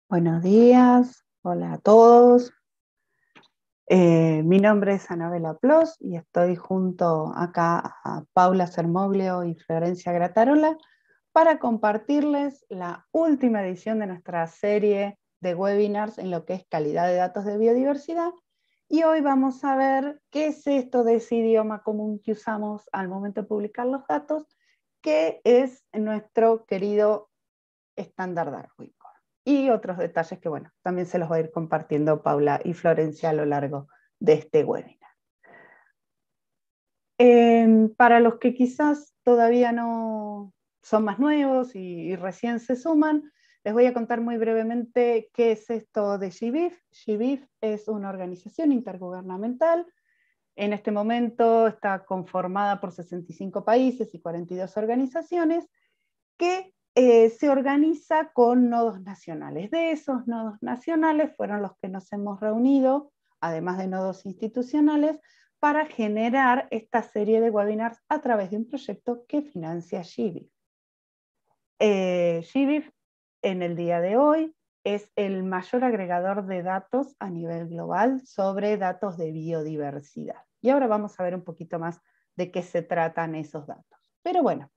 Buenos días, hola a todos. Mi nombre es Anabela Plos y estoy junto acá a Paula Sermoglio y Florencia Gratarola para compartirles la última edición de nuestra serie de webinars en lo que es calidad de datos de biodiversidad. Y hoy vamos a ver qué es esto de ese idioma común que usamos al momento de publicar los datos, que es nuestro querido estándar Darwin. Y otros detalles que, bueno, también se los va a ir compartiendo Paula y Florencia a lo largo de este webinar. Para los que quizás todavía no son más nuevos y recién se suman, les voy a contar muy brevemente qué es esto de GBIF. GBIF es una organización intergubernamental. En este momento está conformada por 65 países y 42 organizaciones que se organiza con nodos nacionales. De esos nodos nacionales fueron los que nos hemos reunido, además de nodos institucionales, para generar esta serie de webinars a través de un proyecto que financia GBIF. GBIF en el día de hoy es el mayor agregador de datos a nivel global sobre datos de biodiversidad. Y ahora vamos a ver un poquito más de qué se tratan esos datos. Pero bueno,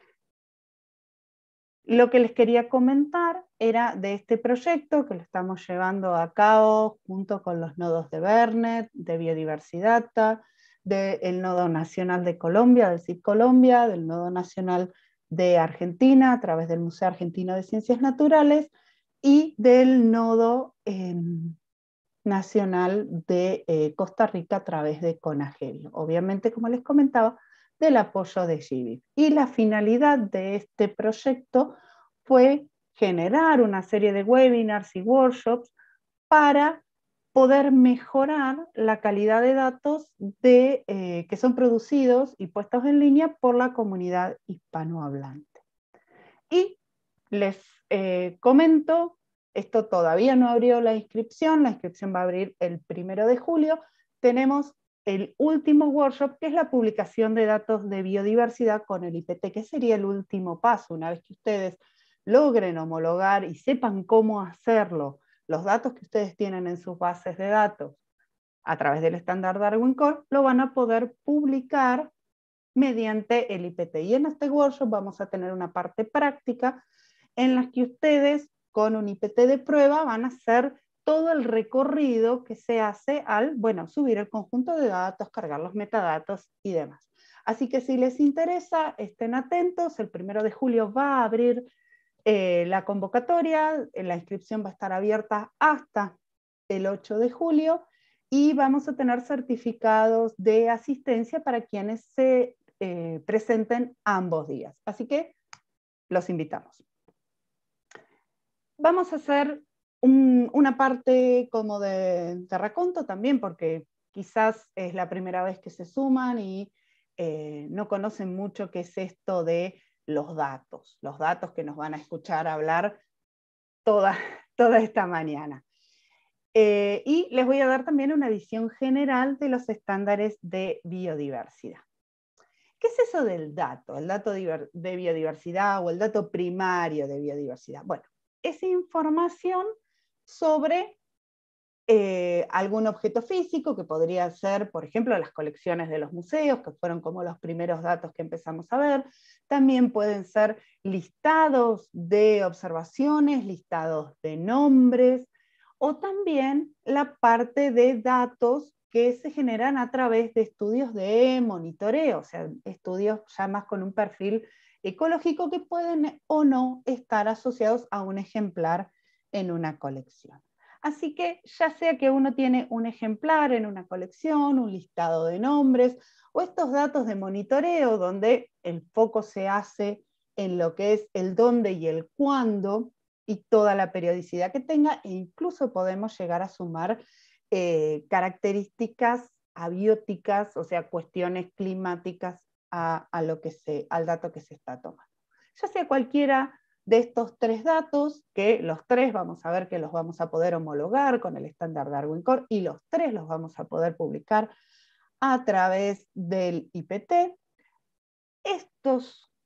lo que les quería comentar era de este proyecto que lo estamos llevando a cabo junto con los nodos de Bernet, de Biodiversidad, del Nodo Nacional de Colombia, del CID Colombia, del Nodo Nacional de Argentina a través del Museo Argentino de Ciencias Naturales y del Nodo Nacional de Costa Rica a través de CONAGEL. Obviamente, como les comentaba, del apoyo de GBIF. Y la finalidad de este proyecto fue generar una serie de webinars y workshops para poder mejorar la calidad de datos que son producidos y puestos en línea por la comunidad hispanohablante. Y les comento, esto todavía no abrió la inscripción va a abrir el 1 de julio. Tenemos el último workshop, que es la publicación de datos de biodiversidad con el IPT, que sería el último paso. Una vez que ustedes logren homologar y sepan cómo hacerlo, los datos que ustedes tienen en sus bases de datos a través del estándar Darwin Core, lo van a poder publicar mediante el IPT. Y en este workshop vamos a tener una parte práctica en la que ustedes con un IPT de prueba van a hacer todo el recorrido que se hace al, bueno, subir el conjunto de datos, cargar los metadatos y demás. Así que si les interesa, estén atentos. El 1 de julio va a abrir la convocatoria, la inscripción va a estar abierta hasta el 8 de julio y vamos a tener certificados de asistencia para quienes se presenten ambos días. Así que los invitamos. Vamos a hacer una parte como de raconto también, porque quizás es la primera vez que se suman y no conocen mucho qué es esto de los datos que nos van a escuchar hablar toda esta mañana. Y les voy a dar también una visión general de los estándares de biodiversidad. ¿Qué es eso del dato? El dato de biodiversidad o el dato primario de biodiversidad. Bueno, es información sobre algún objeto físico que podría ser, por ejemplo, las colecciones de los museos, que fueron como los primeros datos que empezamos a ver. También pueden ser listados de observaciones, listados de nombres, o también la parte de datos que se generan a través de estudios de monitoreo, o sea, estudios ya más con un perfil ecológico que pueden o no estar asociados a un ejemplar en una colección. Así que ya sea que uno tiene un ejemplar en una colección, un listado de nombres, o estos datos de monitoreo donde el foco se hace en lo que es el dónde y el cuándo y toda la periodicidad que tenga, e incluso podemos llegar a sumar características abióticas, o sea, cuestiones climáticas al dato que se está tomando. Ya sea cualquiera de estos tres datos, que los tres vamos a ver que los vamos a poder homologar con el estándar Darwin Core y los tres los vamos a poder publicar a través del IPT. Estos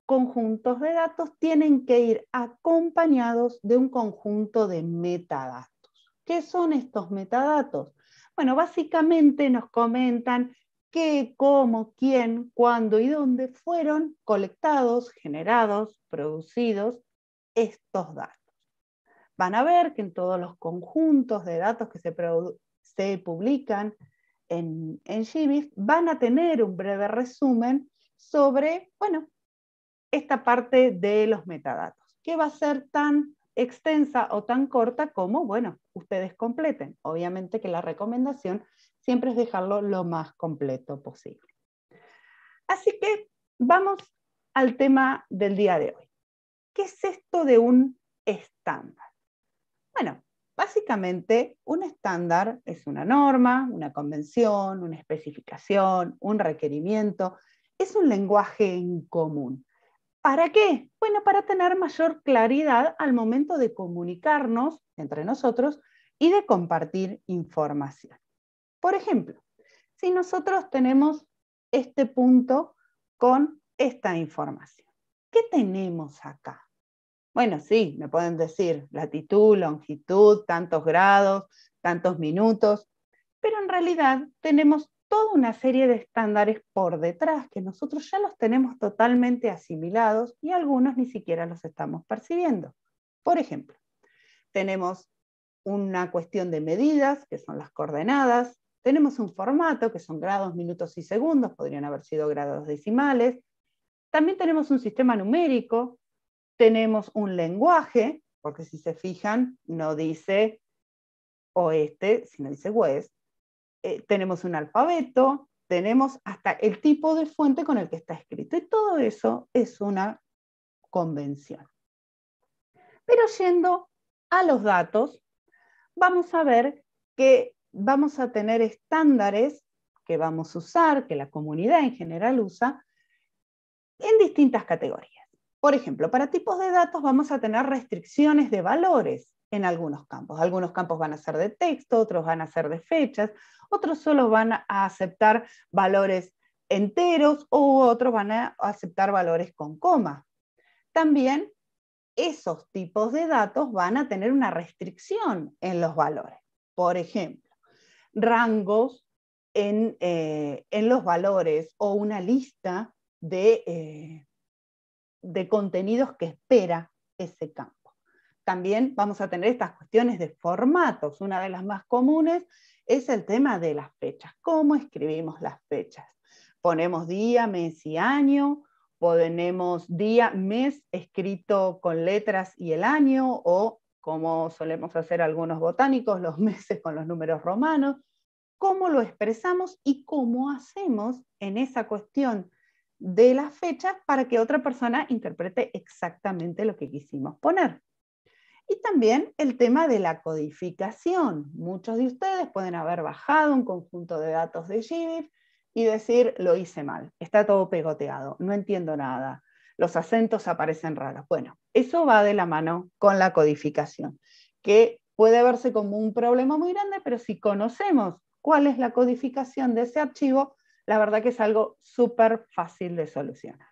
conjuntos de datos tienen que ir acompañados de un conjunto de metadatos. ¿Qué son estos metadatos? Bueno, básicamente nos comentan qué, cómo, quién, cuándo y dónde fueron colectados, generados, producidos estos datos. Van a ver que en todos los conjuntos de datos que se publican en GBIF van a tener un breve resumen sobre, bueno, esta parte de los metadatos, que va a ser tan extensa o tan corta como, bueno, ustedes completen. Obviamente que la recomendación siempre es dejarlo lo más completo posible. Así que vamos al tema del día de hoy. ¿Qué es esto de un estándar? Bueno, básicamente un estándar es una norma, una convención, una especificación, un requerimiento, es un lenguaje en común. ¿Para qué? Bueno, para tener mayor claridad al momento de comunicarnos entre nosotros y de compartir información. Por ejemplo, si nosotros tenemos este punto con esta información, ¿qué tenemos acá? Bueno, sí, me pueden decir latitud, longitud, tantos grados, tantos minutos, pero en realidad tenemos toda una serie de estándares por detrás que nosotros ya los tenemos totalmente asimilados y algunos ni siquiera los estamos percibiendo. Por ejemplo, tenemos una cuestión de medidas, que son las coordenadas, tenemos un formato, que son grados, minutos y segundos, podrían haber sido grados decimales, también tenemos un sistema numérico, tenemos un lenguaje, porque si se fijan, no dice oeste, sino dice west. Tenemos un alfabeto, tenemos hasta el tipo de fuente con el que está escrito. Y todo eso es una convención. Pero yendo a los datos, vamos a ver que vamos a tener estándares que vamos a usar, que la comunidad en general usa, en distintas categorías. Por ejemplo, para tipos de datos vamos a tener restricciones de valores en algunos campos. Algunos campos van a ser de texto, otros van a ser de fechas, otros solo van a aceptar valores enteros u otros van a aceptar valores con coma. También esos tipos de datos van a tener una restricción en los valores. Por ejemplo, rangos en los valores o una lista de contenidos que espera ese campo. También vamos a tener estas cuestiones de formatos. Una de las más comunes es el tema de las fechas. ¿Cómo escribimos las fechas? Ponemos día, mes y año, ponemos día, mes escrito con letras y el año, o como solemos hacer algunos botánicos, los meses con los números romanos. ¿Cómo lo expresamos y cómo hacemos en esa cuestión de las fechas para que otra persona interprete exactamente lo que quisimos poner? Y también el tema de la codificación. Muchos de ustedes pueden haber bajado un conjunto de datos de GBIF y decir, lo hice mal, está todo pegoteado, no entiendo nada, los acentos aparecen raros. Bueno, eso va de la mano con la codificación, que puede verse como un problema muy grande, pero si conocemos cuál es la codificación de ese archivo, la verdad que es algo súper fácil de solucionar.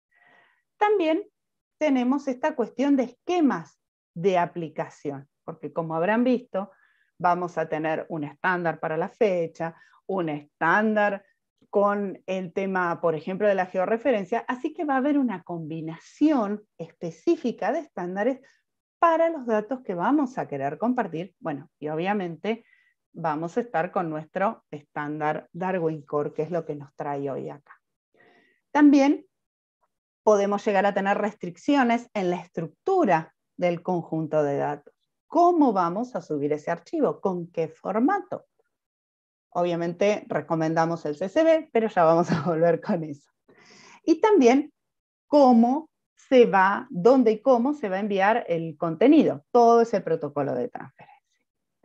También tenemos esta cuestión de esquemas de aplicación, porque como habrán visto, vamos a tener un estándar para la fecha, un estándar con el tema, por ejemplo, de la georreferencia, así que va a haber una combinación específica de estándares para los datos que vamos a querer compartir. Bueno, y obviamente vamos a estar con nuestro estándar Darwin Core, que es lo que nos trae hoy acá. También podemos llegar a tener restricciones en la estructura del conjunto de datos. ¿Cómo vamos a subir ese archivo? ¿Con qué formato? Obviamente recomendamos el CSV, pero ya vamos a volver con eso. Y también cómo se va, dónde y cómo se va a enviar el contenido, todo ese protocolo de transferencia.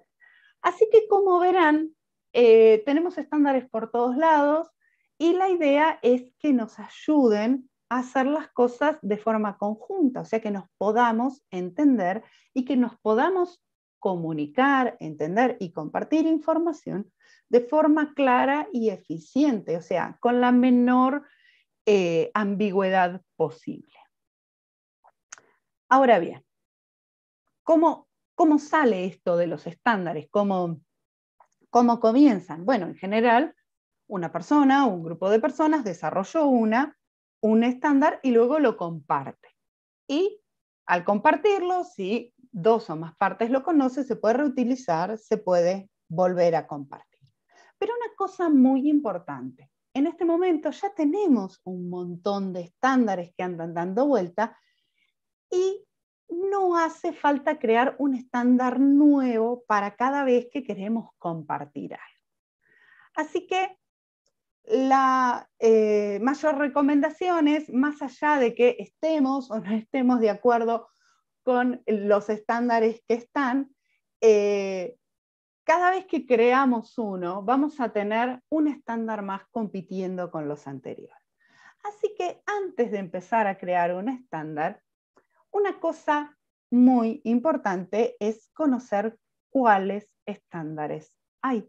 Así que como verán, tenemos estándares por todos lados y la idea es que nos ayuden a hacer las cosas de forma conjunta, o sea, que nos podamos entender y que nos podamos comunicar, entender y compartir información de forma clara y eficiente, o sea, con la menor ambigüedad posible. Ahora bien, ¿cómo sale esto de los estándares? ¿Cómo ¿Cómo comienzan? Bueno, en general, una persona o un grupo de personas desarrolló un estándar y luego lo comparte. Y al compartirlo, si dos o más partes lo conocen, se puede reutilizar, se puede volver a compartir. Pero una cosa muy importante, en este momento ya tenemos un montón de estándares que andan dando vuelta y no hace falta crear un estándar nuevo para cada vez que queremos compartir algo. Así que la mayor recomendación es, más allá de que estemos o no estemos de acuerdo con los estándares que están, cada vez que creamos uno, vamos a tener un estándar más compitiendo con los anteriores. Así que antes de empezar a crear un estándar, una cosa muy importante es conocer cuáles estándares hay.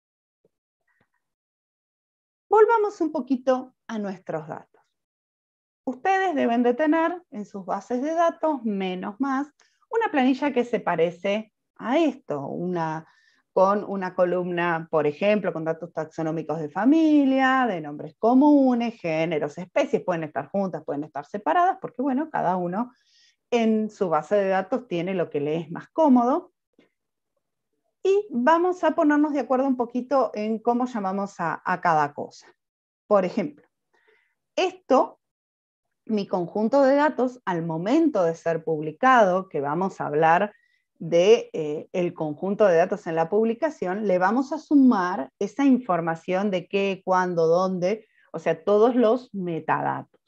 Volvamos un poquito a nuestros datos. Ustedes deben de tener en sus bases de datos, menos más, una planilla que se parece a esto, con una columna, por ejemplo, con datos taxonómicos de familia, de nombres comunes, géneros, especies, pueden estar juntas, pueden estar separadas, porque bueno, cada uno en su base de datos tiene lo que le es más cómodo. Y vamos a ponernos de acuerdo un poquito en cómo llamamos a cada cosa. Por ejemplo, mi conjunto de datos, al momento de ser publicado, que vamos a hablar del conjunto de datos en la publicación, le vamos a sumar esa información de qué, cuándo, dónde, o sea, todos los metadatos.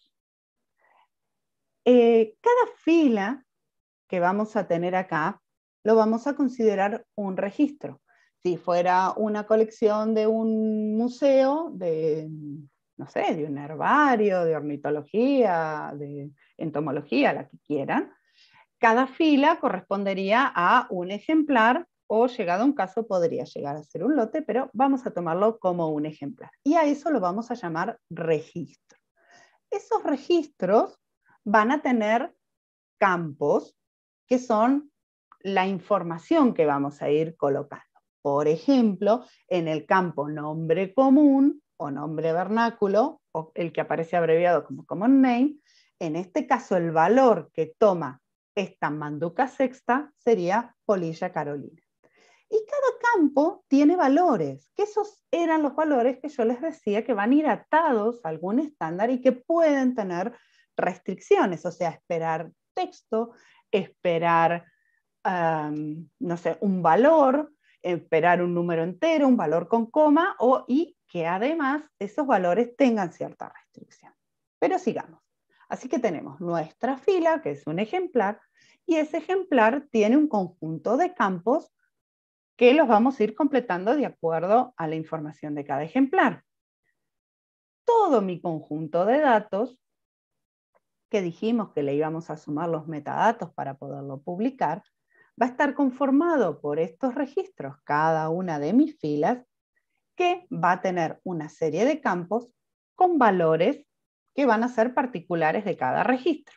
Cada fila que vamos a tener acá, lo vamos a considerar un registro. Si fuera una colección de un museo, no sé, de un herbario, de ornitología, de entomología, la que quieran, cada fila correspondería a un ejemplar o, llegado a un caso, podría llegar a ser un lote, pero vamos a tomarlo como un ejemplar. Y a eso lo vamos a llamar registro. Esos registros van a tener campos que son la información que vamos a ir colocando. Por ejemplo, en el campo nombre común o nombre vernáculo, o el que aparece abreviado como common name, en este caso el valor que toma esta manduca sexta sería polilla carolina. Y cada campo tiene valores, que esos eran los valores que yo les decía que van a ir atados a algún estándar y que pueden tener restricciones, o sea, esperar texto, esperar, no sé, un valor, esperar un número entero, un valor con coma, y que además esos valores tengan cierta restricción. Pero sigamos. Así que tenemos nuestra fila, que es un ejemplar, y ese ejemplar tiene un conjunto de campos que los vamos a ir completando de acuerdo a la información de cada ejemplar. Todo mi conjunto de datos, que dijimos que le íbamos a sumar los metadatos para poderlo publicar, va a estar conformado por estos registros, cada una de mis filas, que va a tener una serie de campos con valores que van a ser particulares de cada registro.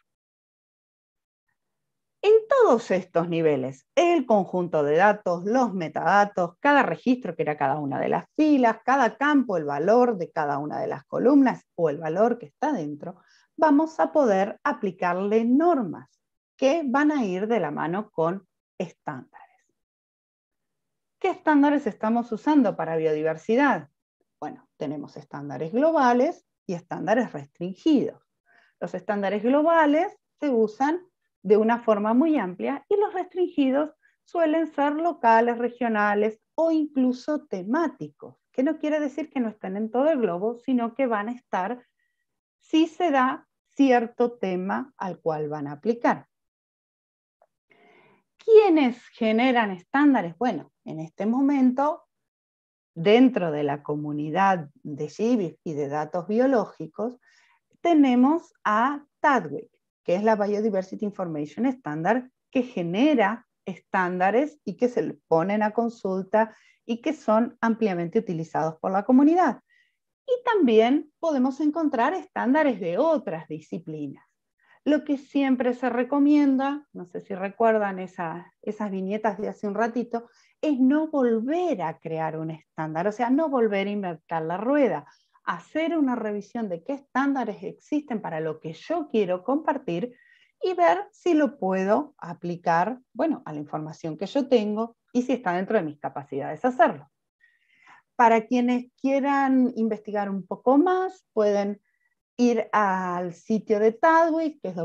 En todos estos niveles, el conjunto de datos, los metadatos, cada registro que era cada una de las filas, cada campo, el valor de cada una de las columnas o el valor que está dentro, vamos a poder aplicarle normas que van a ir de la mano con estándares. ¿Qué estándares estamos usando para biodiversidad? Bueno, tenemos estándares globales y estándares restringidos. Los estándares globales se usan de una forma muy amplia y los restringidos suelen ser locales, regionales o incluso temáticos, que no quiere decir que no estén en todo el globo, sino que van a estar si se da cierto tema al cual van a aplicar. ¿Quiénes generan estándares? Bueno, en este momento, dentro de la comunidad de GBIF y de datos biológicos, tenemos a TADWIC, que es la Biodiversity Information Standard, que genera estándares y que se le ponen a consulta y que son ampliamente utilizados por la comunidad. Y también podemos encontrar estándares de otras disciplinas. Lo que siempre se recomienda, no sé si recuerdan esas viñetas de hace un ratito, es no volver a crear un estándar, o sea, no volver a inventar la rueda, hacer una revisión de qué estándares existen para lo que yo quiero compartir y ver si lo puedo aplicar, bueno, a la información que yo tengo y si está dentro de mis capacidades hacerlo. Para quienes quieran investigar un poco más, pueden ir al sitio de Tadwig, que es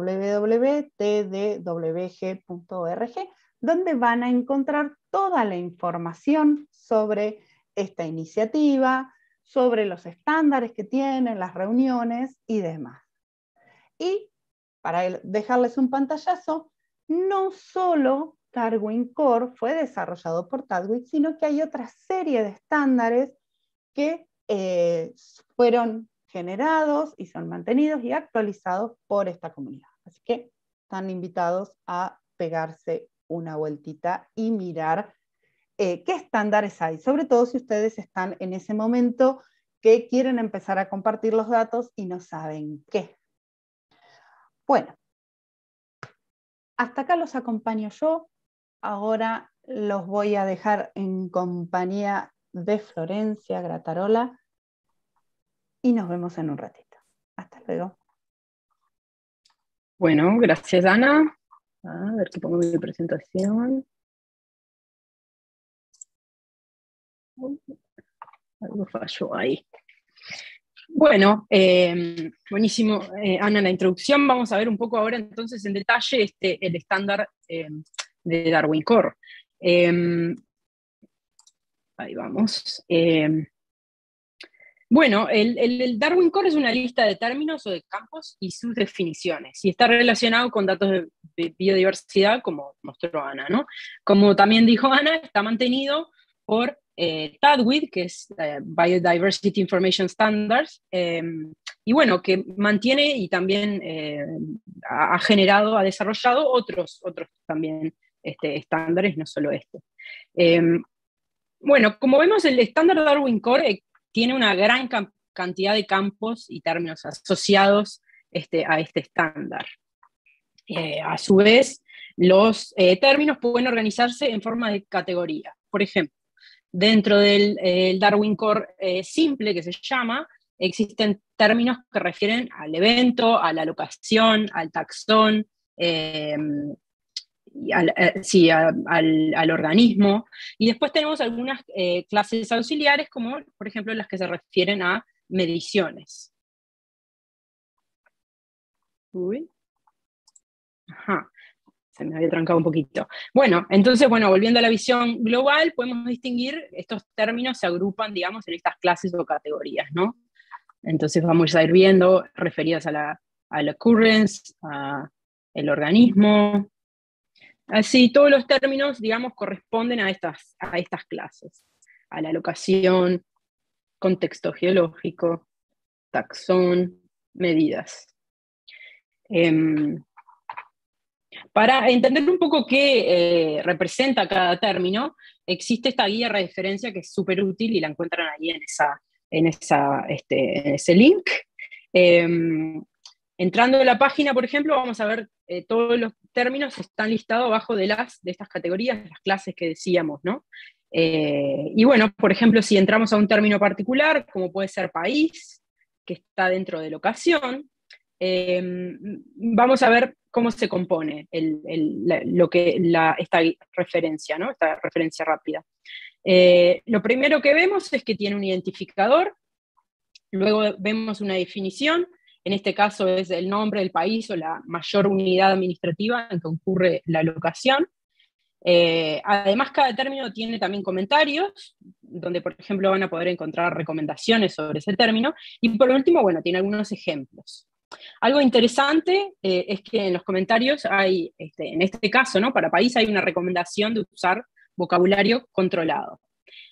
www.tdwg.org, donde van a encontrar toda la información sobre esta iniciativa, sobre los estándares que tienen, las reuniones y demás. Y para dejarles un pantallazo, no solo Darwin Core fue desarrollado por Tadwig, sino que hay otra serie de estándares que fueron generados y son mantenidos y actualizados por esta comunidad. Así que están invitados a pegarse una vueltita y mirar qué estándares hay, sobre todo si ustedes están en ese momento que quieren empezar a compartir los datos y no saben qué. Bueno, hasta acá los acompaño yo. Ahora los voy a dejar en compañía de Florencia Gratarola y nos vemos en un ratito. Hasta luego. Bueno, gracias Ana. A ver que pongo mi presentación. Algo falló ahí. Bueno, buenísimo, Ana, la introducción. Vamos a ver un poco ahora entonces en detalle el estándar de Darwin Core. Ahí vamos. Bueno, el Darwin Core es una lista de términos o de campos y sus definiciones, y está relacionado con datos de biodiversidad, como mostró Ana, ¿no? Como también dijo Ana, está mantenido por TADWID, que es Biodiversity Information Standards, y bueno, que mantiene y también ha generado, ha desarrollado otros también estándares, no solo este. Bueno, como vemos, el estándar Darwin Core tiene una gran cantidad de campos y términos asociados a este estándar. A su vez, los términos pueden organizarse en forma de categoría. Por ejemplo, dentro del Darwin Core simple, que se llama, existen términos que refieren al evento, a la locación, al taxón, al organismo. Y después tenemos algunas clases auxiliares, como por ejemplo las que se refieren a mediciones. Uy. Ajá, se me había trancado un poquito. Bueno, entonces, volviendo a la visión global, podemos distinguir, estos términos se agrupan, digamos, en estas clases o categorías, ¿no? Entonces vamos a ir viendo referidas a la occurrence, al organismo. Así, todos los términos, digamos, corresponden a estas clases, a la locación, contexto geológico, taxón, medidas. Para entender un poco qué representa cada término, existe esta guía de referencia que es súper útil y la encuentran ahí en ese link. Entrando a la página, por ejemplo, vamos a ver todos los términos están listados abajo de estas categorías, las clases que decíamos, ¿no? Y bueno, por ejemplo, si entramos a un término particular, como puede ser país, que está dentro de locación, vamos a ver cómo se compone esta referencia, ¿no? Esta referencia rápida. Lo primero que vemos es que tiene un identificador, luego vemos una definición, en este caso es el nombre del país o la mayor unidad administrativa en que ocurre la locación. Además, cada término tiene también comentarios, donde por ejemplo van a poder encontrar recomendaciones sobre ese término, y por último, tiene algunos ejemplos. Algo interesante es que en los comentarios hay, en este caso, ¿no? Para país hay una recomendación de usar vocabulario controlado.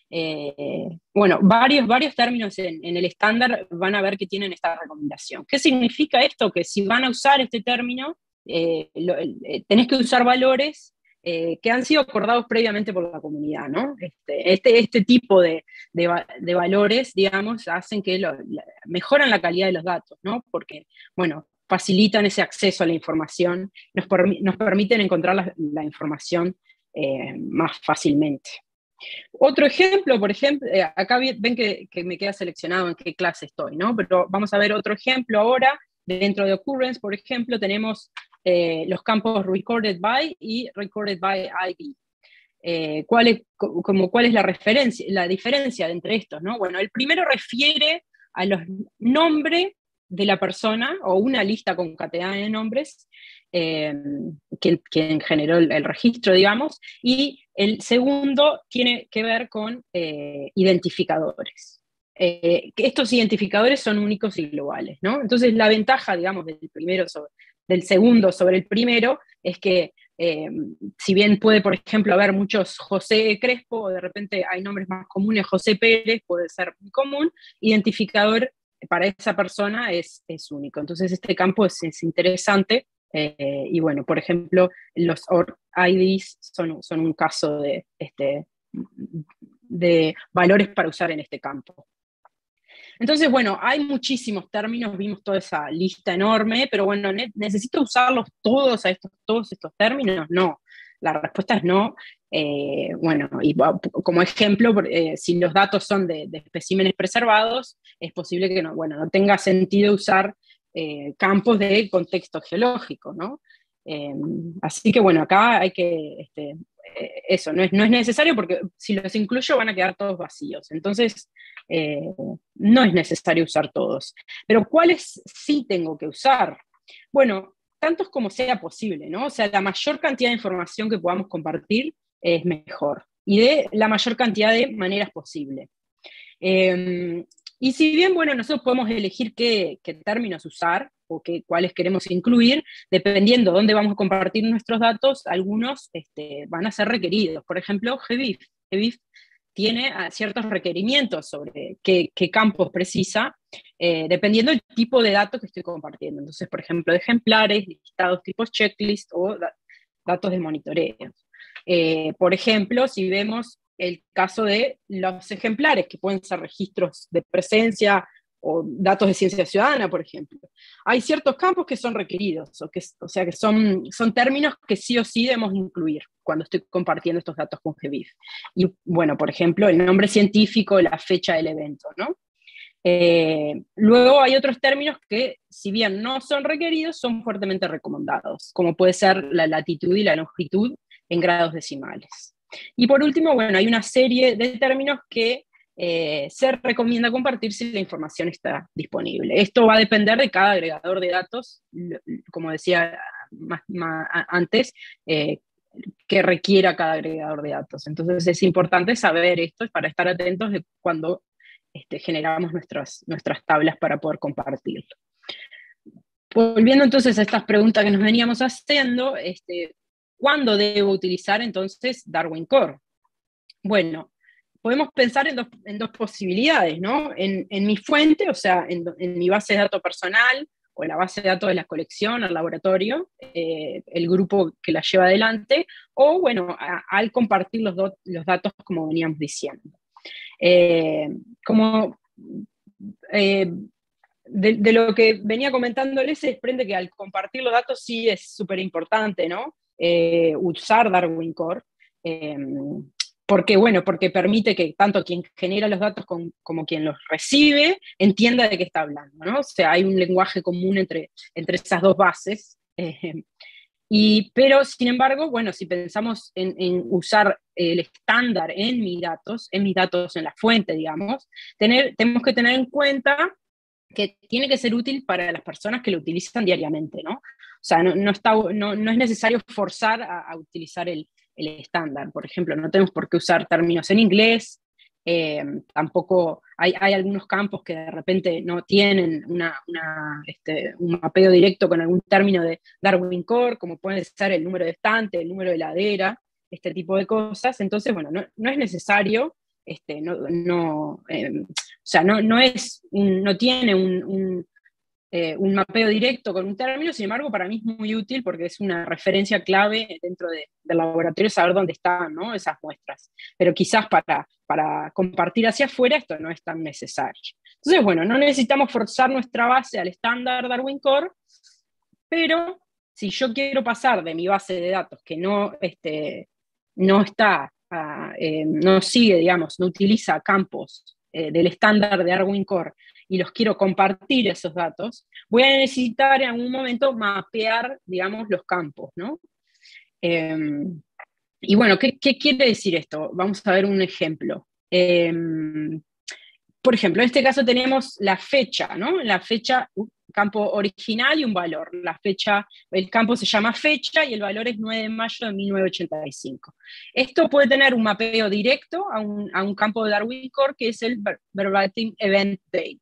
Varios términos en el estándar van a ver que tienen esta recomendación. ¿Qué significa esto? Que si van a usar este término, tenés que usar valores que han sido acordados previamente por la comunidad, ¿no? Este tipo de valores, digamos, hacen que mejoran la calidad de los datos, ¿no? Porque, facilitan ese acceso a la información, nos permiten encontrar la información más fácilmente. Otro ejemplo, por ejemplo, acá ven que me queda seleccionado en qué clase estoy, ¿no? Pero vamos a ver otro ejemplo ahora. Dentro de Occurrence, por ejemplo, tenemos los campos Recorded by y Recorded by ID. ¿Cuál es la diferencia entre estos, ¿no? Bueno, el primero refiere a los nombres de la persona, o una lista concatenada de nombres, quien generó el registro, digamos, y el segundo tiene que ver con identificadores. Estos identificadores son únicos y globales, ¿no? Entonces la ventaja, digamos, del segundo sobre el primero es que si bien puede, por ejemplo, haber muchos José Crespo, o de repente hay nombres más comunes, José Pérez puede ser muy común, identificador para esa persona es único. Entonces este campo es interesante, y bueno, por ejemplo, los IDs son un caso de valores para usar en este campo. Entonces, bueno, hay muchísimos términos, vimos toda esa lista enorme, pero bueno, ¿necesito usarlos todos estos términos? No, la respuesta es no. Bueno, y como ejemplo, si los datos son de especímenes preservados, es posible que no tenga sentido usar campos de contexto geológico, ¿no? Así que bueno, acá hay que, eso, no es necesario, porque si los incluyo van a quedar todos vacíos. Entonces, no es necesario usar todos. Pero ¿cuáles sí tengo que usar? Bueno, tantos como sea posible, ¿no? O sea, la mayor cantidad de información que podamos compartir es mejor, y de la mayor cantidad de maneras posible. Y si bien, bueno, nosotros podemos elegir qué términos usar, o cuáles queremos incluir, dependiendo de dónde vamos a compartir nuestros datos, algunos van a ser requeridos. Por ejemplo, GBIF. GBIF tiene ciertos requerimientos sobre qué campos precisa, dependiendo del tipo de datos que estoy compartiendo. Entonces, por ejemplo, de ejemplares, listados tipos checklist, o datos de monitoreo. Por ejemplo, si vemos el caso de los ejemplares, que pueden ser registros de presencia o datos de ciencia ciudadana, por ejemplo. Hay ciertos campos que son requeridos, o sea que son términos que sí o sí debemos incluir cuando estoy compartiendo estos datos con GBIF. Y bueno, por ejemplo, el nombre científico, la fecha del evento, ¿no? Luego hay otros términos que, si bien no son requeridos, son fuertemente recomendados, como puede ser la latitud y la longitud en grados decimales. Y por último, bueno, hay una serie de términos que se recomienda compartir si la información está disponible. Esto va a depender de cada agregador de datos, como decía antes, que requiera cada agregador de datos. Entonces es importante saber esto para estar atentos de cuando generamos nuestras tablas para poder compartirlo. Volviendo entonces a estas preguntas que nos veníamos haciendo, ¿cuándo debo utilizar entonces Darwin Core? Bueno, podemos pensar en dos posibilidades, ¿no? En mi fuente, o sea, en mi base de datos personal, o la base de datos de la colección, el laboratorio, el grupo que la lleva adelante, o bueno, al compartir los datos como veníamos diciendo. De lo que venía comentándoles, se desprende que al compartir los datos sí es súper importante, ¿no? Usar Darwin Core, porque permite que tanto quien genera los datos como quien los recibe entienda de qué está hablando, ¿no? O sea, hay un lenguaje común entre esas dos bases. Pero, sin embargo, bueno, si pensamos en usar el estándar en mis datos en la fuente, digamos, tenemos que tener en cuenta que tiene que ser útil para las personas que lo utilizan diariamente, ¿no? O sea, no es necesario forzar a utilizar el estándar. Por ejemplo, no tenemos por qué usar términos en inglés, tampoco hay algunos campos que de repente no tienen un mapeo directo con algún término de Darwin Core, como puede ser el número de estante, el número de ladera, este tipo de cosas. Entonces, bueno, no es necesario, o sea, no tiene un mapeo directo con un término. Sin embargo, para mí es muy útil porque es una referencia clave dentro del laboratorio, saber dónde están, ¿no?, esas muestras. Pero quizás para compartir hacia afuera esto no es tan necesario. Entonces, bueno, no necesitamos forzar nuestra base al estándar Darwin Core, Pero si yo quiero pasar de mi base de datos que no está, no sigue, digamos, no utiliza campos del estándar de Darwin Core y los quiero compartir esos datos, voy a necesitar en algún momento mapear, digamos, los campos, ¿no? Y bueno, ¿qué quiere decir esto? Vamos a ver un ejemplo. Por ejemplo, en este caso tenemos la fecha, ¿no? La fecha, campo original y un valor. La fecha, el campo se llama fecha y el valor es 9 de mayo de 1985. Esto puede tener un mapeo directo a un campo de Darwin Core que es el Verbatim Event Date.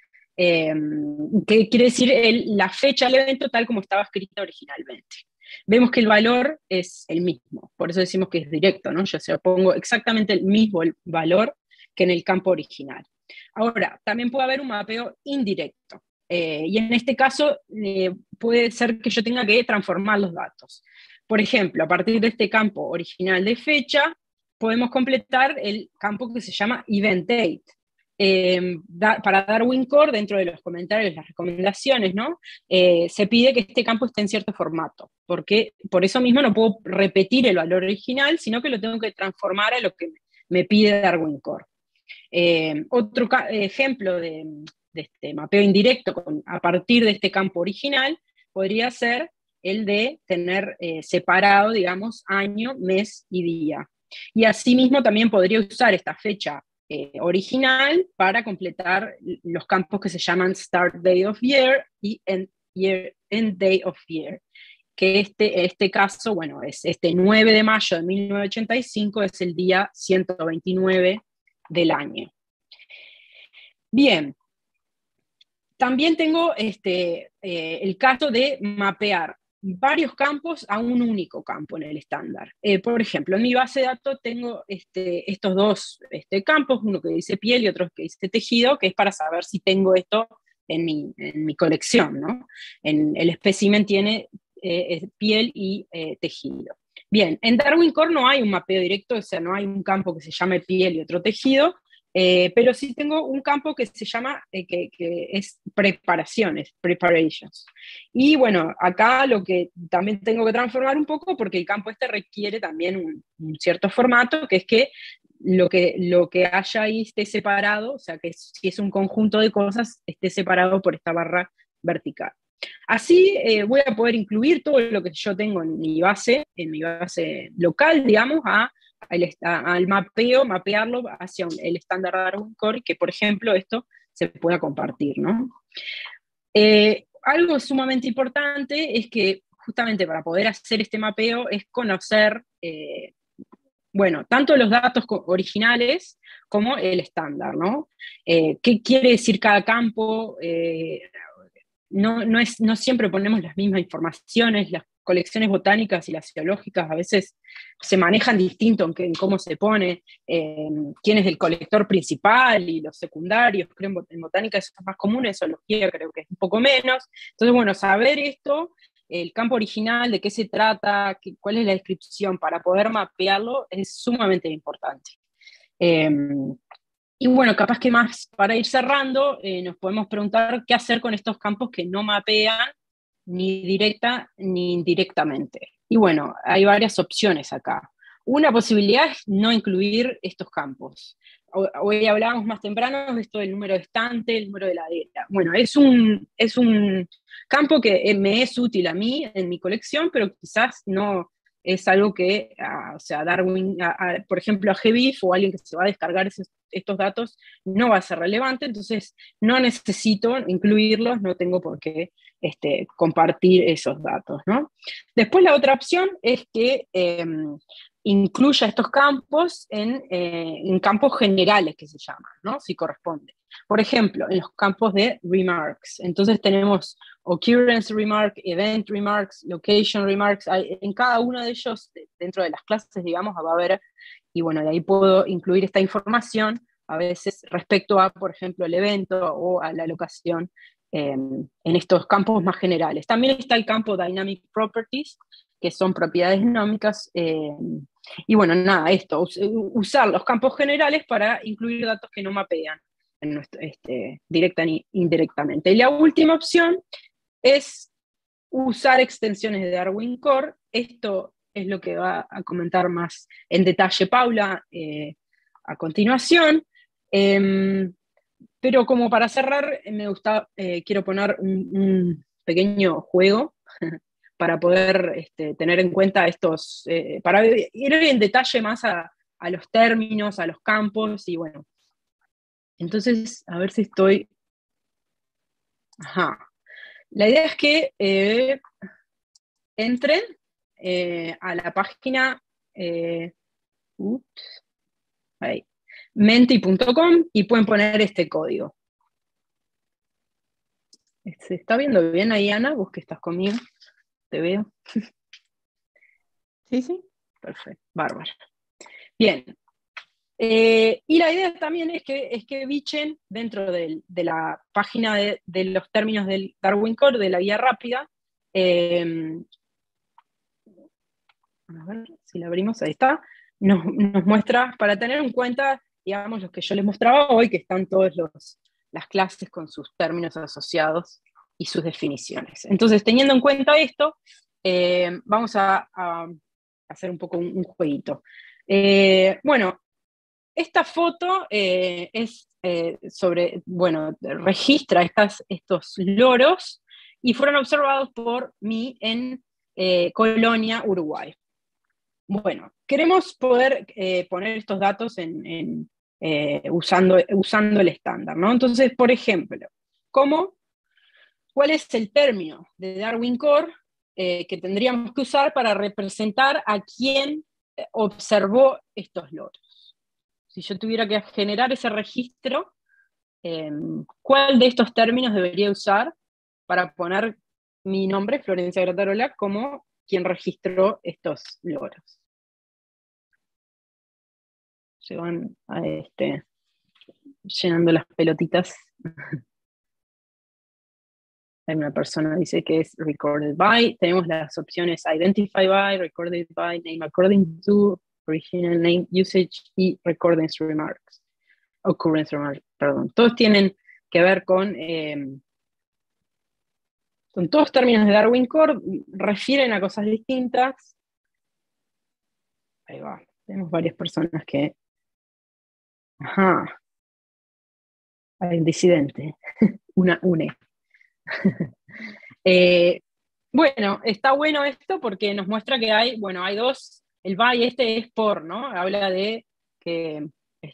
Que quiere decir la fecha del evento tal como estaba escrita originalmente. Vemos que el valor es el mismo, por eso decimos que es directo, ¿no? Yo se pongo exactamente el mismo valor que en el campo original. Ahora, también puede haber un mapeo indirecto, y en este caso puede ser que yo tenga que transformar los datos. Por ejemplo, a partir de este campo original de fecha, podemos completar el campo que se llama Event Date. Para Darwin Core, dentro de los comentarios, las recomendaciones, ¿no? Se pide que este campo esté en cierto formato, porque por eso mismo no puedo repetir el valor original, sino que lo tengo que transformar a lo que me pide Darwin Core. Otro ejemplo de este mapeo indirecto a partir de este campo original podría ser el de tener separado, digamos, año, mes y día. Y asimismo también podría usar esta fecha original para completar los campos que se llaman Start Day of Year y End Day of Year, que este caso, bueno, es este 9 de mayo de 1985, es el día 129 del año. Bien, también tengo el caso de mapear varios campos a un único campo en el estándar. Por ejemplo, en mi base de datos tengo estos dos campos, uno que dice piel y otro que dice tejido, que es para saber si tengo esto en mi colección, ¿no? El espécimen tiene piel y tejido. Bien, en Darwin Core no hay un mapeo directo, o sea, no hay un campo que se llame piel y otro tejido, pero sí tengo un campo que se llama, que es preparations. Y bueno, acá lo que también tengo que transformar un poco, porque el campo requiere también un cierto formato, que es que lo que haya ahí esté separado, o sea, que si es un conjunto de cosas, esté separado por esta barra vertical. Así voy a poder incluir todo lo que yo tengo en mi base local, digamos, al mapearlo hacia el estándar Darwin Core, que por ejemplo esto se pueda compartir, ¿no? Algo sumamente importante es que justamente para poder hacer este mapeo es conocer, bueno, tanto los datos originales como el estándar, ¿no? ¿Qué quiere decir cada campo? No siempre ponemos las mismas informaciones, las colecciones botánicas y las geológicas a veces se manejan distinto en cómo se pone, quién es el colector principal y los secundarios. Creo en botánica eso es más común, en zoología creo que es un poco menos. Entonces, bueno, saber esto, el campo original, de qué se trata, cuál es la descripción para poder mapearlo es sumamente importante. Y bueno, capaz que más para ir cerrando, nos podemos preguntar qué hacer con estos campos que no mapean ni directa ni indirectamente. Y bueno, hay varias opciones acá. Una posibilidad es no incluir estos campos. Hoy hablábamos más temprano de esto del número de estante, el número de ladera. Bueno, es un campo que me es útil a mí en mi colección, pero quizás no es algo que, o sea, Darwin, por ejemplo, a GBIF o alguien que se va a descargar estos datos no va a ser relevante, entonces no necesito incluirlos, no tengo por qué compartir esos datos, ¿no? Después la otra opción es que incluya estos campos en campos generales que se llaman, ¿no? Si corresponde. Por ejemplo, en los campos de remarks. Entonces tenemos occurrence remark, event remarks, location remarks. En cada uno de ellos, dentro de las clases, digamos, va a haber, y bueno, de ahí puedo incluir esta información, a veces respecto a, por ejemplo, el evento o a la locación en estos campos más generales. También está el campo Dynamic Properties, que son propiedades dinámicas. Y bueno, nada, esto, usar los campos generales para incluir datos que no mapean directa ni indirectamente. Y la última opción es usar extensiones de Darwin Core. Esto es lo que va a comentar más en detalle Paula a continuación. Pero como para cerrar, quiero poner un pequeño juego para poder tener en cuenta estos, para ir en detalle más a los términos, a los campos, y bueno. Entonces, a ver si estoy... Ajá. La idea es que entren a la página menti.com y pueden poner este código. ¿Se está viendo bien ahí, Ana? Vos que estás conmigo, te veo. Sí, sí. Perfecto, bárbaro. Bien. Y la idea también es que bichen dentro de la página de los términos del Darwin Core, de la guía rápida. A ver si la abrimos, ahí está. Nos muestra, para tener en cuenta, digamos, los que yo les mostraba hoy, que están todas las clases con sus términos asociados y sus definiciones. Entonces, teniendo en cuenta esto, vamos a hacer un poco un jueguito. Bueno, esta foto es registra estos loros y fueron observados por mí en Colonia, Uruguay. Bueno, queremos poder poner estos datos usando el estándar, ¿no? Entonces, por ejemplo, ¿cuál es el término de Darwin Core que tendríamos que usar para representar a quien observó estos loros? Si yo tuviera que generar ese registro, ¿cuál de estos términos debería usar para poner mi nombre, Florencia Gratarola, como quien registró estos loros? Se van llenando las pelotitas. Hay una persona que dice que es recorded by. Tenemos las opciones identify by, recorded by, name according to, original name, usage y recordings remarks. Occurrence remarks, perdón. Todos tienen que ver con todos términos de Darwin Core, refieren a cosas distintas. Ahí va. Tenemos varias personas que... Ajá. Hay un disidente. une. Bueno, está bueno esto porque nos muestra que hay dos, el by es por, ¿no? Habla de que,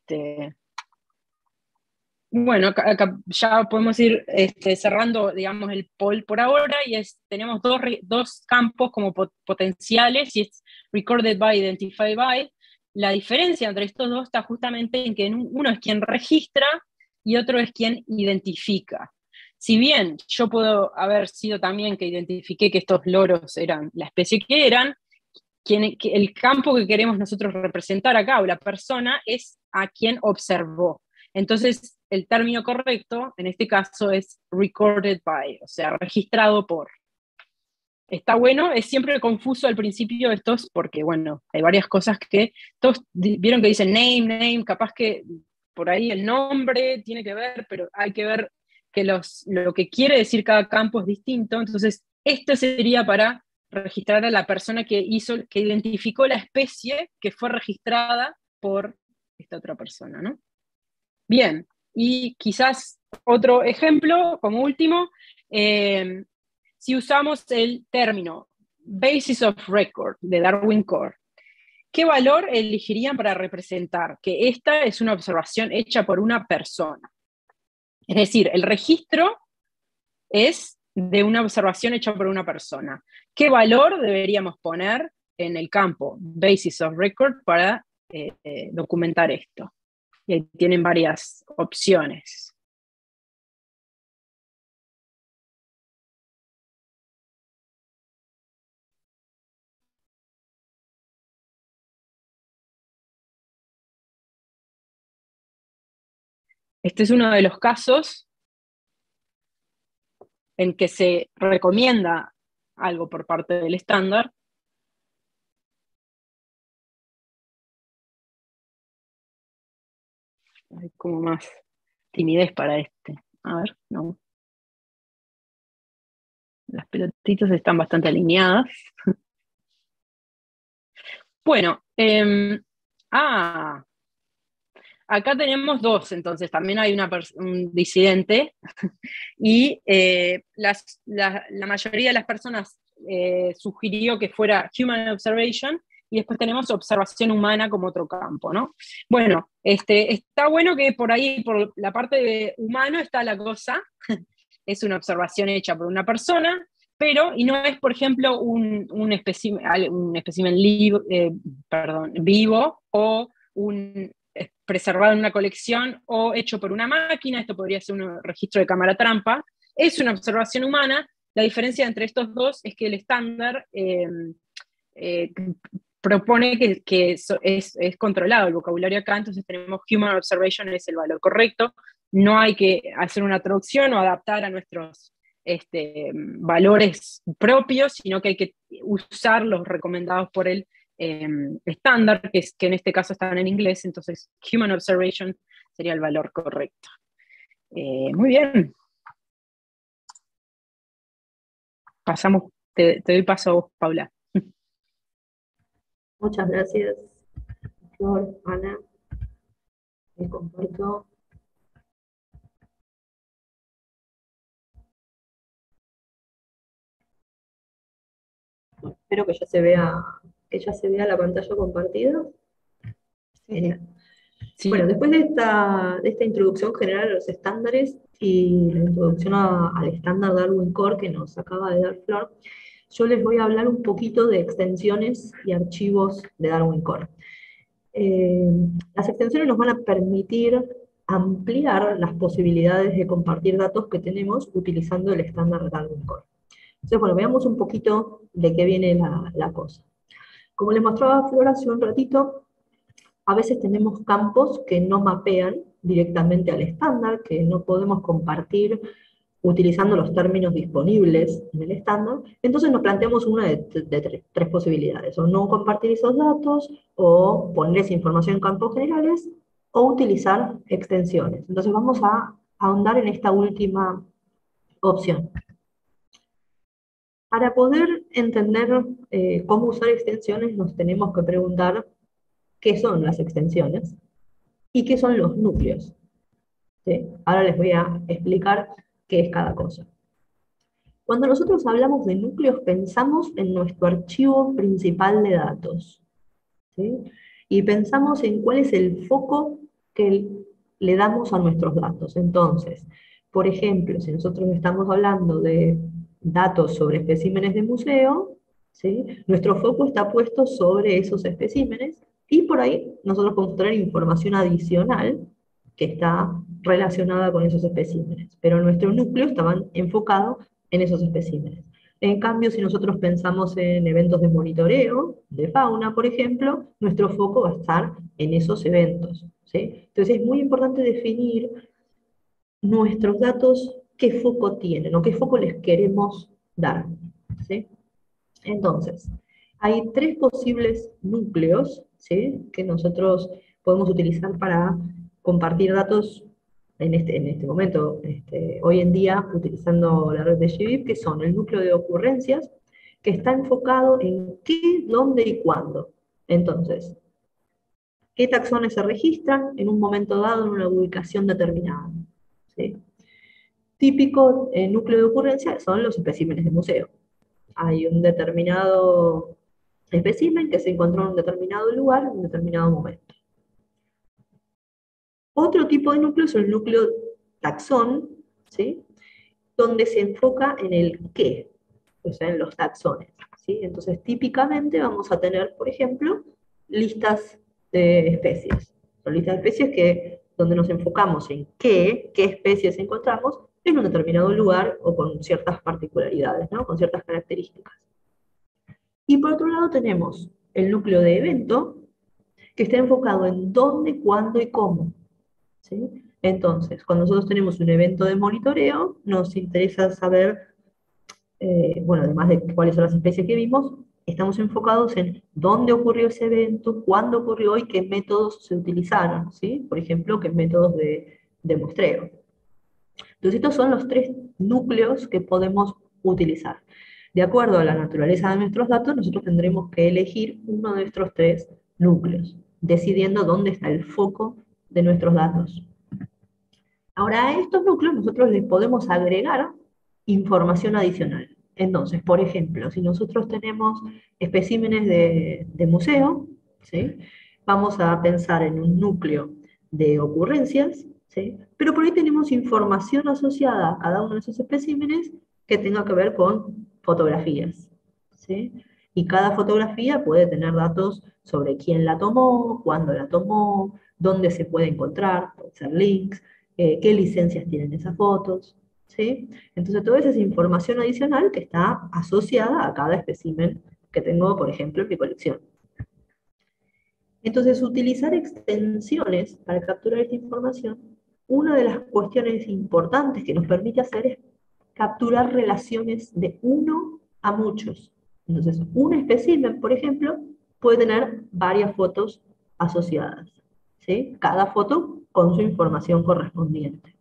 bueno, acá ya podemos ir cerrando, digamos, el poll por ahora, y tenemos dos campos como potenciales, y es recorded by, identified by. La diferencia entre estos dos está justamente en que uno es quien registra y otro es quien identifica. Si bien yo puedo haber sido también que identifiqué que estos loros eran la especie que eran, el campo que queremos nosotros representar acá, o la persona, es a quien observó. Entonces, el término correcto, en este caso, es recorded by, o sea, registrado por. Está bueno, es siempre confuso al principio estos, porque, bueno, hay varias cosas que todos vieron que dicen name, capaz que por ahí el nombre tiene que ver, pero hay que ver que lo que quiere decir cada campo es distinto. Entonces, esto sería para registrar a la persona que identificó la especie que fue registrada por esta otra persona, ¿no? Bien, y quizás otro ejemplo, como último, si usamos el término basis of record de Darwin Core, ¿qué valor elegirían para representar que esta es una observación hecha por una persona? Es decir, el registro es de una observación hecha por una persona. ¿Qué valor deberíamos poner en el campo basis of record para documentar esto? Y ahí tienen varias opciones. Este es uno de los casos en que se recomienda algo por parte del estándar. Hay como más timidez para este. A ver, no. Las pelotitas están bastante alineadas. Bueno, acá tenemos dos, entonces también hay un disidente, y la mayoría de las personas sugirió que fuera Human Observation, y después tenemos observación humana como otro campo, ¿no? Bueno, está bueno que por ahí, por la parte de humano, está la cosa, es una observación hecha por una persona, pero, y no es, por ejemplo, un espécimen vivo, o preservado en una colección, o hecho por una máquina. Esto podría ser un registro de cámara trampa. Es una observación humana. La diferencia entre estos dos es que el estándar propone que es controlado el vocabulario acá, entonces tenemos Human Observation es el valor correcto. No hay que hacer una traducción o adaptar a nuestros valores propios, sino que hay que usar los recomendados por el estándar, que en este caso están en inglés, entonces Human Observation sería el valor correcto. Muy bien. Te doy paso a vos, Paula. Muchas gracias, Flor, Ana. Les comparto. Espero que ya se vea la pantalla compartida. Genial. Sí. Bueno, después de esta introducción general a los estándares y la introducción al estándar Darwin Core que nos acaba de dar Flor, yo les voy a hablar un poquito de extensiones y archivos de Darwin Core. Las extensiones nos van a permitir ampliar las posibilidades de compartir datos que tenemos utilizando el estándar Darwin Core. Entonces, bueno, veamos un poquito de qué viene la cosa. Como les mostraba Flor hace un ratito, a veces tenemos campos que no mapean directamente al estándar, que no podemos compartir utilizando los términos disponibles en el estándar. Entonces nos planteamos una de tres posibilidades: o no compartir esos datos, o poner esa información en campos generales, o utilizar extensiones. Entonces vamos a ahondar en esta última opción. Para poder entender cómo usar extensiones, nos tenemos que preguntar qué son las extensiones y qué son los núcleos. ¿Sí? Ahora les voy a explicar qué es cada cosa. Cuando nosotros hablamos de núcleos, pensamos en nuestro archivo principal de datos, ¿sí? Y pensamos en cuál es el foco que le damos a nuestros datos. Entonces, por ejemplo, si nosotros estamos hablando de datos sobre especímenes de museo, ¿sí? Nuestro foco está puesto sobre esos especímenes, y por ahí nosotros podemos tener información adicional que está relacionada con esos especímenes, pero nuestro núcleo estaba enfocado en esos especímenes. En cambio, si nosotros pensamos en eventos de monitoreo, de fauna, por ejemplo, nuestro foco va a estar en esos eventos, ¿sí? Entonces es muy importante definir nuestros datos, qué foco tienen, o qué foco les queremos dar, ¿sí? Entonces, hay tres posibles núcleos, ¿sí?, que nosotros podemos utilizar para compartir datos en este momento, hoy en día, utilizando la red de GBIF, que son el núcleo de ocurrencias, que está enfocado en qué, dónde y cuándo. Entonces, ¿qué taxones se registran en un momento dado en una ubicación determinada? ¿Sí? Típico núcleo de ocurrencia son los especímenes de museo. Hay un determinado espécimen que se encontró en un determinado lugar, en un determinado momento. Otro tipo de núcleo es el núcleo taxón, ¿sí?, donde se enfoca en el qué, o sea, en los taxones, ¿sí? Entonces, típicamente vamos a tener, por ejemplo, listas de especies. Son listas de especies donde nos enfocamos en qué especies encontramos en un determinado lugar o con ciertas particularidades, ¿no?, con ciertas características. Y por otro lado tenemos el núcleo de evento, que está enfocado en dónde, cuándo y cómo, ¿sí? Entonces, cuando nosotros tenemos un evento de monitoreo, nos interesa saber, bueno, además de cuáles son las especies que vimos, estamos enfocados en dónde ocurrió ese evento, cuándo ocurrió y qué métodos se utilizaron, ¿sí? Por ejemplo, qué métodos de muestreo. Entonces, estos son los tres núcleos que podemos utilizar. De acuerdo a la naturaleza de nuestros datos, nosotros tendremos que elegir uno de nuestros 3 núcleos, decidiendo dónde está el foco de nuestros datos. Ahora, a estos núcleos nosotros les podemos agregar información adicional. Entonces, por ejemplo, si nosotros tenemos especímenes de museo, ¿sí? Vamos a pensar en un núcleo de ocurrencias, ¿sí? Pero por ahí tenemos información asociada a cada uno de esos especímenes que tenga que ver con fotografías, ¿sí? Y cada fotografía puede tener datos sobre quién la tomó, cuándo la tomó, dónde se puede encontrar, pueden ser links, qué licencias tienen esas fotos, ¿sí? Entonces toda esa es información adicional que está asociada a cada espécimen que tengo, por ejemplo, en mi colección. Entonces, utilizar extensiones para capturar esta información, una de las cuestiones importantes que nos permite hacer es capturar relaciones de uno a muchos. Entonces, un espécimen, por ejemplo, puede tener varias fotos asociadas, ¿sí? Cada foto con su información correspondiente.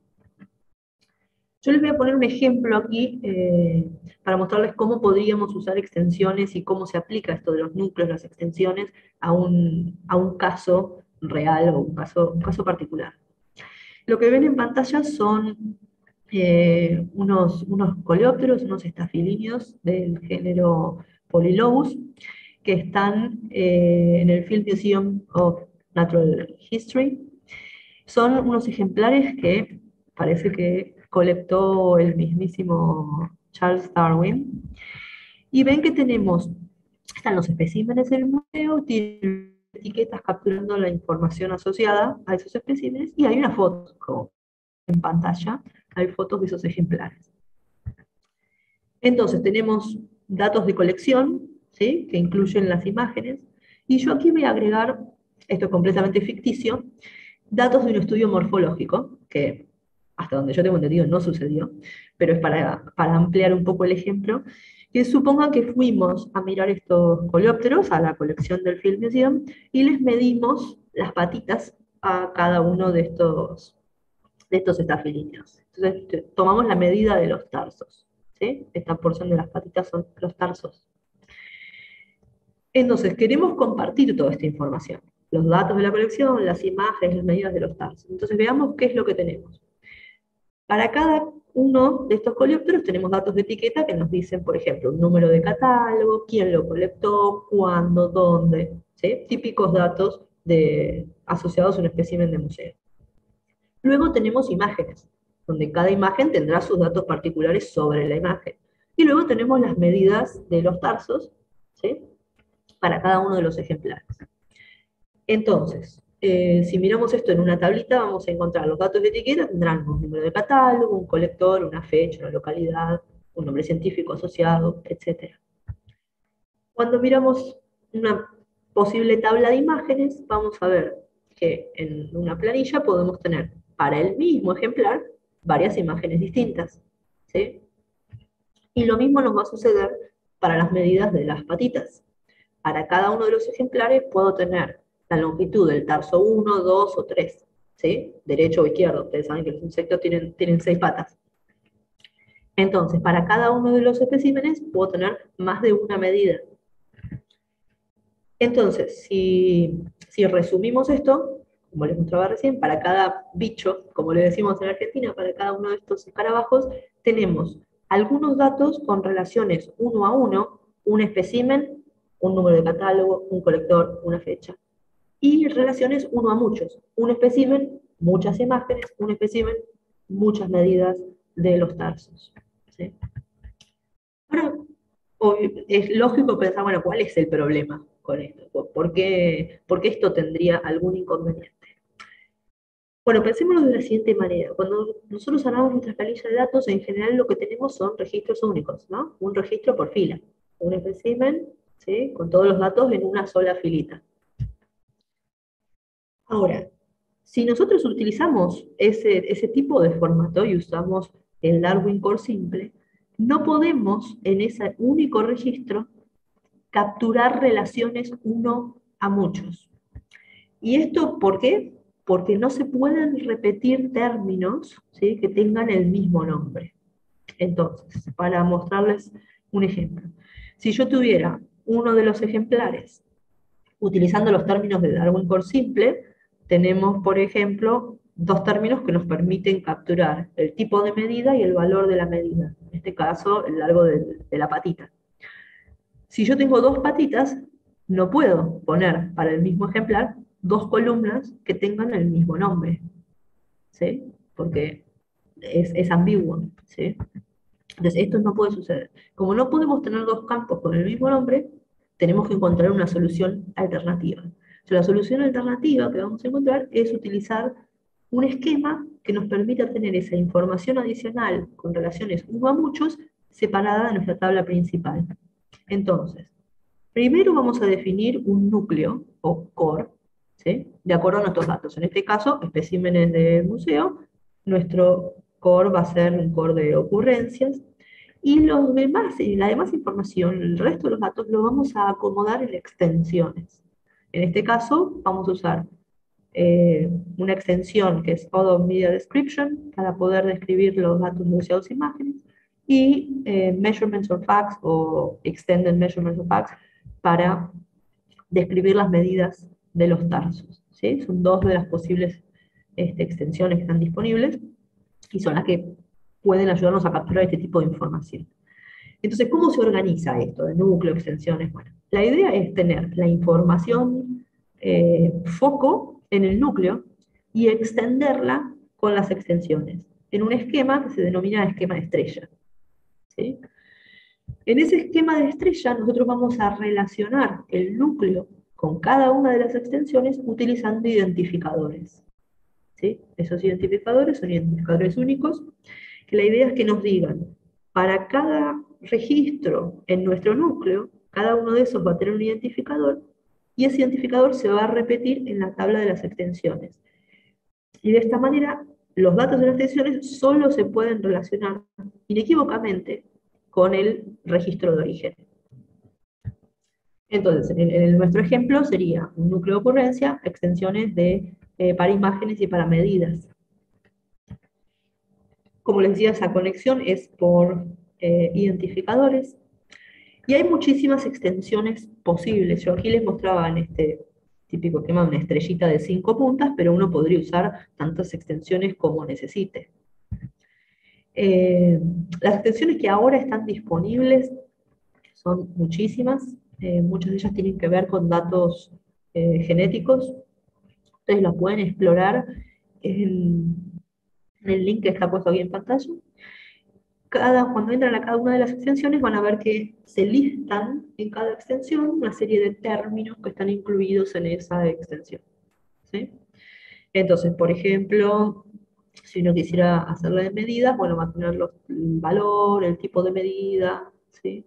Yo les voy a poner un ejemplo aquí para mostrarles cómo podríamos usar extensiones y cómo se aplica esto de los núcleos, las extensiones, a un caso real o un caso particular. Lo que ven en pantalla son unos coleópteros, unos estafilíneos del género Polylobus, que están en el Field Museum of Natural History. Son unos ejemplares que parece que colectó el mismísimo Charles Darwin. Y ven que están los especímenes en el museo, tienen etiquetas capturando la información asociada a esos especímenes, y hay una foto, como en pantalla, hay fotos de esos ejemplares. Entonces tenemos datos de colección, ¿sí? Que incluyen las imágenes, y yo aquí voy a agregar, esto es completamente ficticio, datos de un estudio morfológico, que hasta donde yo tengo entendido no sucedió, pero es para ampliar un poco el ejemplo, que supongan que fuimos a mirar estos coleópteros a la colección del Field Museum y les medimos las patitas a cada uno de estos estafilíneos. Entonces tomamos la medida de los tarsos, ¿sí? Esta porción de las patitas son los tarsos. Entonces queremos compartir toda esta información, los datos de la colección, las imágenes, las medidas de los tarsos. Entonces veamos qué es lo que tenemos. Para cada uno de estos coleópteros tenemos datos de etiqueta que nos dicen, por ejemplo, un número de catálogo, quién lo colectó, cuándo, dónde, ¿sí? Típicos datos asociados a un espécimen de museo. Luego tenemos imágenes, donde cada imagen tendrá sus datos particulares sobre la imagen. Y luego tenemos las medidas de los tarsos, ¿sí? Para cada uno de los ejemplares. Entonces, si miramos esto en una tablita, vamos a encontrar los datos de etiqueta, tendrán un número de catálogo, un colector, una fecha, una localidad, un nombre científico asociado, etc. Cuando miramos una posible tabla de imágenes, vamos a ver que en una planilla podemos tener para el mismo ejemplar varias imágenes distintas, ¿sí? Y lo mismo nos va a suceder para las medidas de las patitas. Para cada uno de los ejemplares puedo tener la longitud del tarso 1, 2 o 3, ¿sí? Derecho o izquierdo. Ustedes saben que los insectos tienen 6 patas. Entonces, para cada uno de los especímenes puedo tener más de una medida. Entonces, si resumimos esto, como les mostraba recién, para cada bicho, como le decimos en Argentina, para cada uno de estos escarabajos, tenemos algunos datos con relaciones uno a uno, un espécimen, un número de catálogo, un colector, una fecha. Y relaciones uno a muchos, un espécimen, muchas imágenes, un espécimen, muchas medidas de los tarsos, ¿sí? Ahora, es lógico pensar, bueno, ¿cuál es el problema con esto? ¿Por qué esto tendría algún inconveniente? Bueno, pensémoslo de la siguiente manera. Cuando nosotros armamos nuestras planillas de datos, en general lo que tenemos son registros únicos, ¿no? Un registro por fila. Un espécimen, ¿sí? Con todos los datos en una sola filita. Ahora, si nosotros utilizamos ese tipo de formato y usamos el Darwin Core simple, no podemos en ese único registro capturar relaciones uno a muchos. ¿Y esto por qué? Porque no se pueden repetir términos, ¿sí? Que tengan el mismo nombre. Entonces, para mostrarles un ejemplo, si yo tuviera uno de los ejemplares utilizando los términos de Darwin Core simple, tenemos, por ejemplo, dos términos que nos permiten capturar el tipo de medida y el valor de la medida. En este caso, el largo de la patita. Si yo tengo dos patitas, no puedo poner para el mismo ejemplar dos columnas que tengan el mismo nombre, ¿sí? Porque es ambiguo, ¿sí? Entonces, esto no puede suceder. Como no podemos tener dos campos con el mismo nombre, tenemos que encontrar una solución alternativa. Entonces, la solución alternativa que vamos a encontrar es utilizar un esquema que nos permita tener esa información adicional con relaciones uno a muchos separada de nuestra tabla principal. Entonces, primero vamos a definir un núcleo, o core, ¿sí? De acuerdo a nuestros datos. En este caso, especímenes de museo, nuestro core va a ser un core de ocurrencias, y los demás, la demás información, el resto de los datos, lo vamos a acomodar en extensiones. En este caso, vamos a usar una extensión que es Auto Media Description para poder describir los datos museados e imágenes, y Measurements of Facts o Extended Measurements of Facts para describir las medidas de los tarsos, ¿sí? Son dos de las posibles extensiones que están disponibles y son las que pueden ayudarnos a capturar este tipo de información. Entonces, ¿cómo se organiza esto de núcleo, extensiones? Bueno, la idea es tener la información foco en el núcleo y extenderla con las extensiones, en un esquema que se denomina esquema de estrella, ¿sí? En ese esquema de estrella nosotros vamos a relacionar el núcleo con cada una de las extensiones utilizando identificadores, ¿sí? Esos identificadores son identificadores únicos, que la idea es que nos digan, para cada registro en nuestro núcleo, cada uno de esos va a tener un identificador, y ese identificador se va a repetir en la tabla de las extensiones. Y de esta manera, los datos de las extensiones solo se pueden relacionar inequívocamente con el registro de origen. Entonces, en nuestro ejemplo sería un núcleo de ocurrencia, extensiones para imágenes y para medidas. Como les decía, esa conexión es por identificadores, y hay muchísimas extensiones posibles. Yo aquí les mostraba en este típico esquema una estrellita de 5 puntas, pero uno podría usar tantas extensiones como necesite. Las extensiones que ahora están disponibles son muchísimas, muchas de ellas tienen que ver con datos genéticos. Ustedes las pueden explorar en el link que está puesto aquí en pantalla. Cuando entran a cada una de las extensiones van a ver que se listan en cada extensión una serie de términos que están incluidos en esa extensión, ¿sí? Entonces, por ejemplo, si uno quisiera hacerla de medidas, bueno, va a tener el valor, el tipo de medida, ¿sí?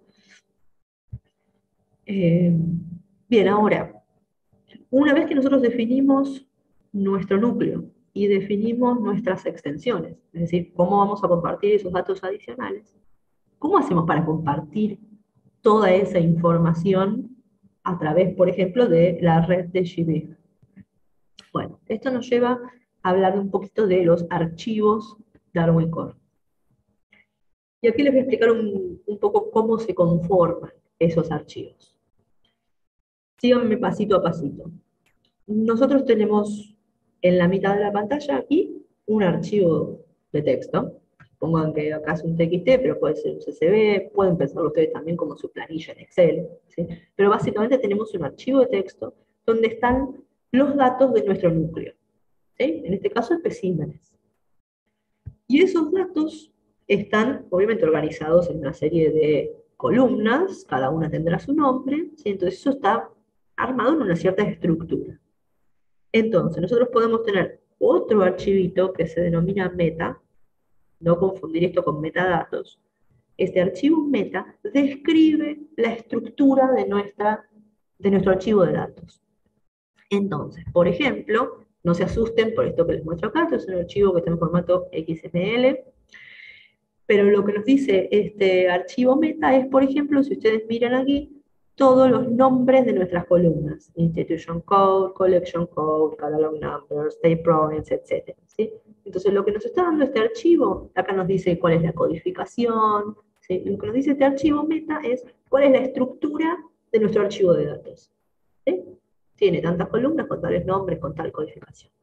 Bien, ahora, una vez que nosotros definimos nuestro núcleo y definimos nuestras extensiones, es decir, cómo vamos a compartir esos datos adicionales, ¿cómo hacemos para compartir toda esa información a través, por ejemplo, de la red de GBIF? Bueno, esto nos lleva a hablar un poquito de los archivos Darwin Core. Y aquí les voy a explicar un poco cómo se conforman esos archivos. Síganme pasito a pasito. Nosotros tenemos en la mitad de la pantalla aquí un archivo de texto. Pongan que acá es un TXT, pero puede ser un CSV, pueden pensarlo ustedes también como su planilla en Excel, ¿sí? Pero básicamente tenemos un archivo de texto donde están los datos de nuestro núcleo, ¿sí? En este caso, especímenes. Y esos datos están obviamente organizados en una serie de columnas, cada una tendrá su nombre, ¿sí? Entonces eso está armado en una cierta estructura. Entonces, nosotros podemos tener otro archivito que se denomina meta, no confundir esto con metadatos. Este archivo meta describe la estructura de nuestro archivo de datos. Entonces, por ejemplo, no se asusten por esto que les muestro acá, esto es un archivo que está en formato XML, pero lo que nos dice este archivo meta es, por ejemplo, si ustedes miran aquí, todos los nombres de nuestras columnas, Institution Code, Collection Code, Catalog Numbers, State Province, etc. ¿sí? Entonces lo que nos está dando este archivo, acá nos dice cuál es la codificación, ¿sí? Lo que nos dice este archivo meta es cuál es la estructura de nuestro archivo de datos. ¿Sí? Tiene tantas columnas con tales nombres, con tal codificación.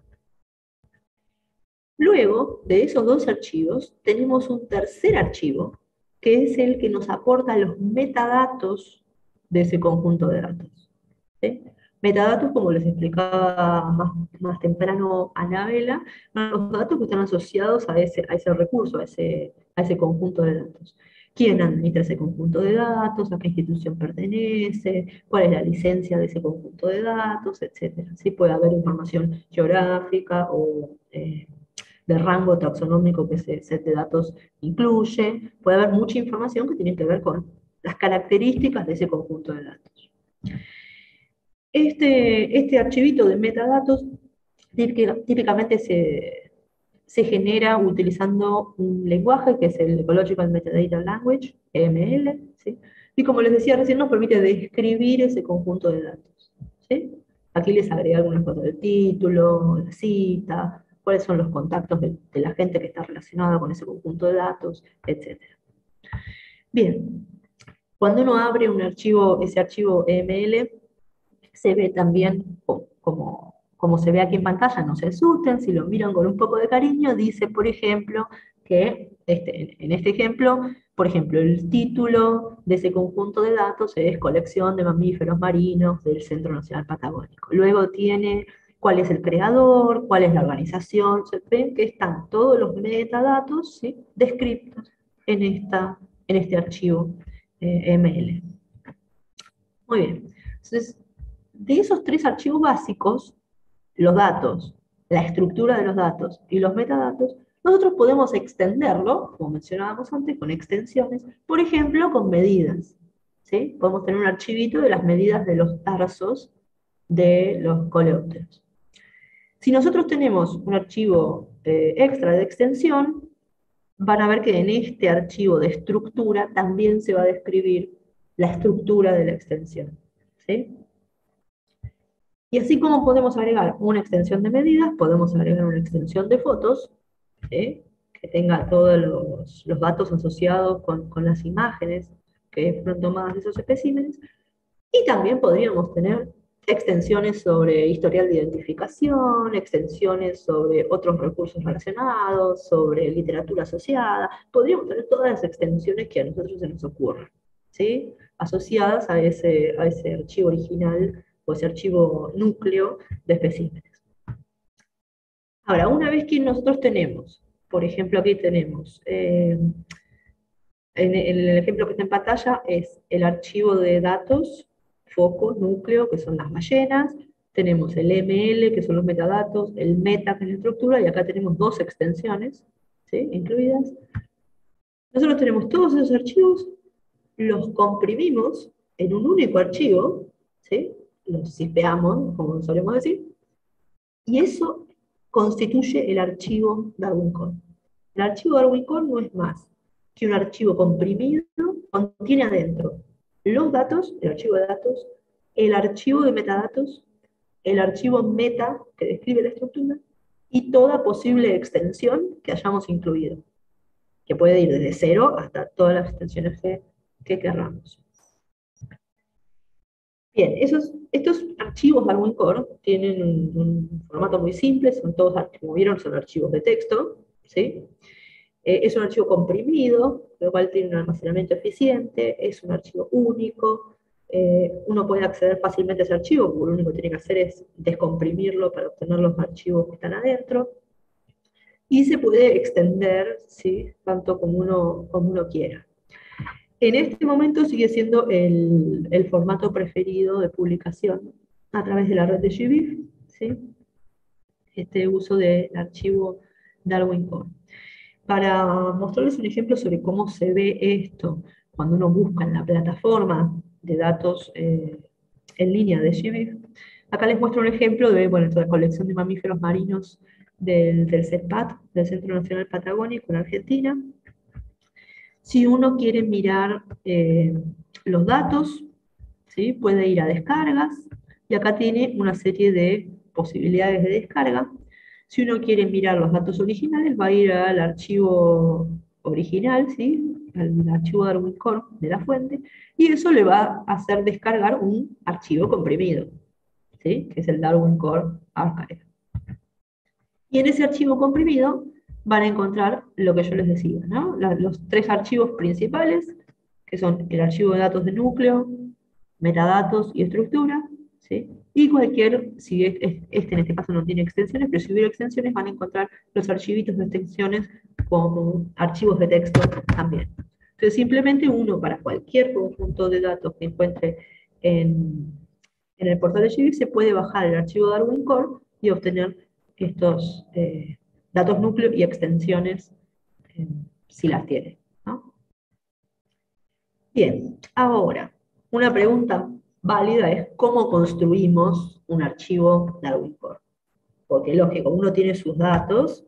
Luego de esos dos archivos, tenemos un tercer archivo, que es el que nos aporta los metadatos de ese conjunto de datos. ¿Sí? Metadatos, como les explicaba más temprano Anabela, son los datos que están asociados a ese recurso, a ese conjunto de datos. ¿Quién administra ese conjunto de datos? ¿A qué institución pertenece? ¿Cuál es la licencia de ese conjunto de datos? Etcétera. ¿Sí? Puede haber información geográfica o de rango taxonómico que ese set de datos incluye. Puede haber mucha información que tiene que ver con las características de ese conjunto de datos. Este archivito de metadatos típicamente se genera utilizando un lenguaje que es el Ecological Metadata Language, EML, ¿sí? Y como les decía recién, nos permite describir ese conjunto de datos. ¿Sí? Aquí les agregué algunas cosas del título, la cita, cuáles son los contactos de la gente que está relacionada con ese conjunto de datos, etc. Bien, cuando uno abre ese archivo EML, se ve también como se ve aquí en pantalla, no se asusten, si lo miran con un poco de cariño, dice, por ejemplo, que en este ejemplo, por ejemplo, el título de ese conjunto de datos es Colección de Mamíferos Marinos del Centro Nacional Patagónico. Luego tiene cuál es el creador, cuál es la organización, se ven que están todos los metadatos, ¿sí?, descritos en este archivo ML. Muy bien. Entonces, de esos tres archivos básicos, los datos, la estructura de los datos y los metadatos, nosotros podemos extenderlo, como mencionábamos antes, con extensiones, por ejemplo, con medidas. ¿Sí? Podemos tener un archivito de las medidas de los tarsos de los coleópteros. Si nosotros tenemos un archivo extra de extensión, van a ver que en este archivo de estructura también se va a describir la estructura de la extensión. ¿Sí? Y así como podemos agregar una extensión de medidas, podemos agregar una extensión de fotos, que tenga todos los datos asociados con las imágenes que fueron tomadas de esos especímenes, y también podríamos tener extensiones sobre historial de identificación, extensiones sobre otros recursos relacionados, sobre literatura asociada. Podríamos tener todas las extensiones que a nosotros se nos ocurran, ¿sí?, asociadas a ese archivo original o ese archivo núcleo de especímenes. Ahora, una vez que nosotros tenemos, por ejemplo, aquí tenemos, en el ejemplo que está en pantalla, es el archivo de datos, foco, núcleo, que son las ballenas, tenemos el ML, que son los metadatos, el meta, que es la estructura, y acá tenemos dos extensiones, ¿sí?, incluidas. Nosotros tenemos todos esos archivos, los comprimimos en un único archivo, ¿sí?, los zipeamos, como solemos decir, y eso constituye el archivo Darwin Core. El archivo Darwin Core no es más que un archivo comprimido, contiene adentro los datos, el archivo de datos, el archivo de metadatos, el archivo meta, que describe la estructura, y toda posible extensión que hayamos incluido, que puede ir desde 0 hasta todas las extensiones que querramos. Bien, estos archivos Darwin Core tienen un formato muy simple, son todos, como vieron, son archivos de texto, ¿sí? Es un archivo comprimido, lo cual tiene un almacenamiento eficiente, es un archivo único, uno puede acceder fácilmente a ese archivo, porque lo único que tiene que hacer es descomprimirlo para obtener los archivos que están adentro, y se puede extender, ¿sí?, tanto como uno quiera. En este momento sigue siendo el formato preferido de publicación a través de la red de GBIF, ¿sí?, este uso del archivo Darwin Core. Para mostrarles un ejemplo sobre cómo se ve esto cuando uno busca en la plataforma de datos en línea de GBIF, acá les muestro un ejemplo de la colección de mamíferos marinos del CEPAT, del Centro Nacional Patagónico en Argentina. Si uno quiere mirar los datos, ¿sí?, puede ir a descargas, y acá tiene una serie de posibilidades de descarga. Si uno quiere mirar los datos originales, va a ir al archivo original, ¿sí? Al archivo Darwin Core de la fuente, y eso le va a hacer descargar un archivo comprimido, ¿sí? Que es el Darwin Core Archive. Y en ese archivo comprimido van a encontrar lo que yo les decía, ¿no? Los tres archivos principales, que son el archivo de datos de núcleo, metadatos y estructura, ¿sí? Y cualquier, si este en este caso no tiene extensiones, pero si hubiera extensiones van a encontrar los archivitos de extensiones como archivos de texto también. Entonces simplemente uno para cualquier conjunto de datos que encuentre en el portal de GBIF se puede bajar el archivo Darwin Core y obtener estos datos núcleo y extensiones si las tiene, ¿no? Bien, ahora, una pregunta válida es ¿cómo construimos un archivo Darwin Core? Porque lógico, uno tiene sus datos,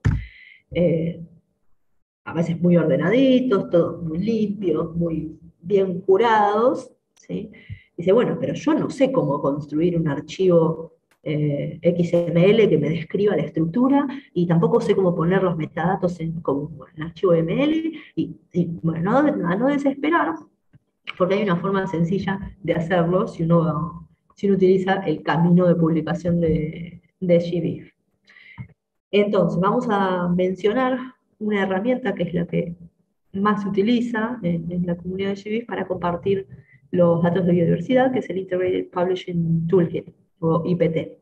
a veces muy ordenaditos, todos muy limpios, muy bien curados, ¿sí? Dice, bueno, pero yo no sé cómo construir un archivo XML que me describa la estructura, y tampoco sé cómo poner los metadatos como en archivo ML, y bueno, a no desesperar, porque hay una forma sencilla de hacerlo si uno utiliza el camino de publicación de GBIF. Entonces, vamos a mencionar una herramienta que es la que más se utiliza en la comunidad de GBIF para compartir los datos de biodiversidad, que es el Integrated Publishing Toolkit, o IPT.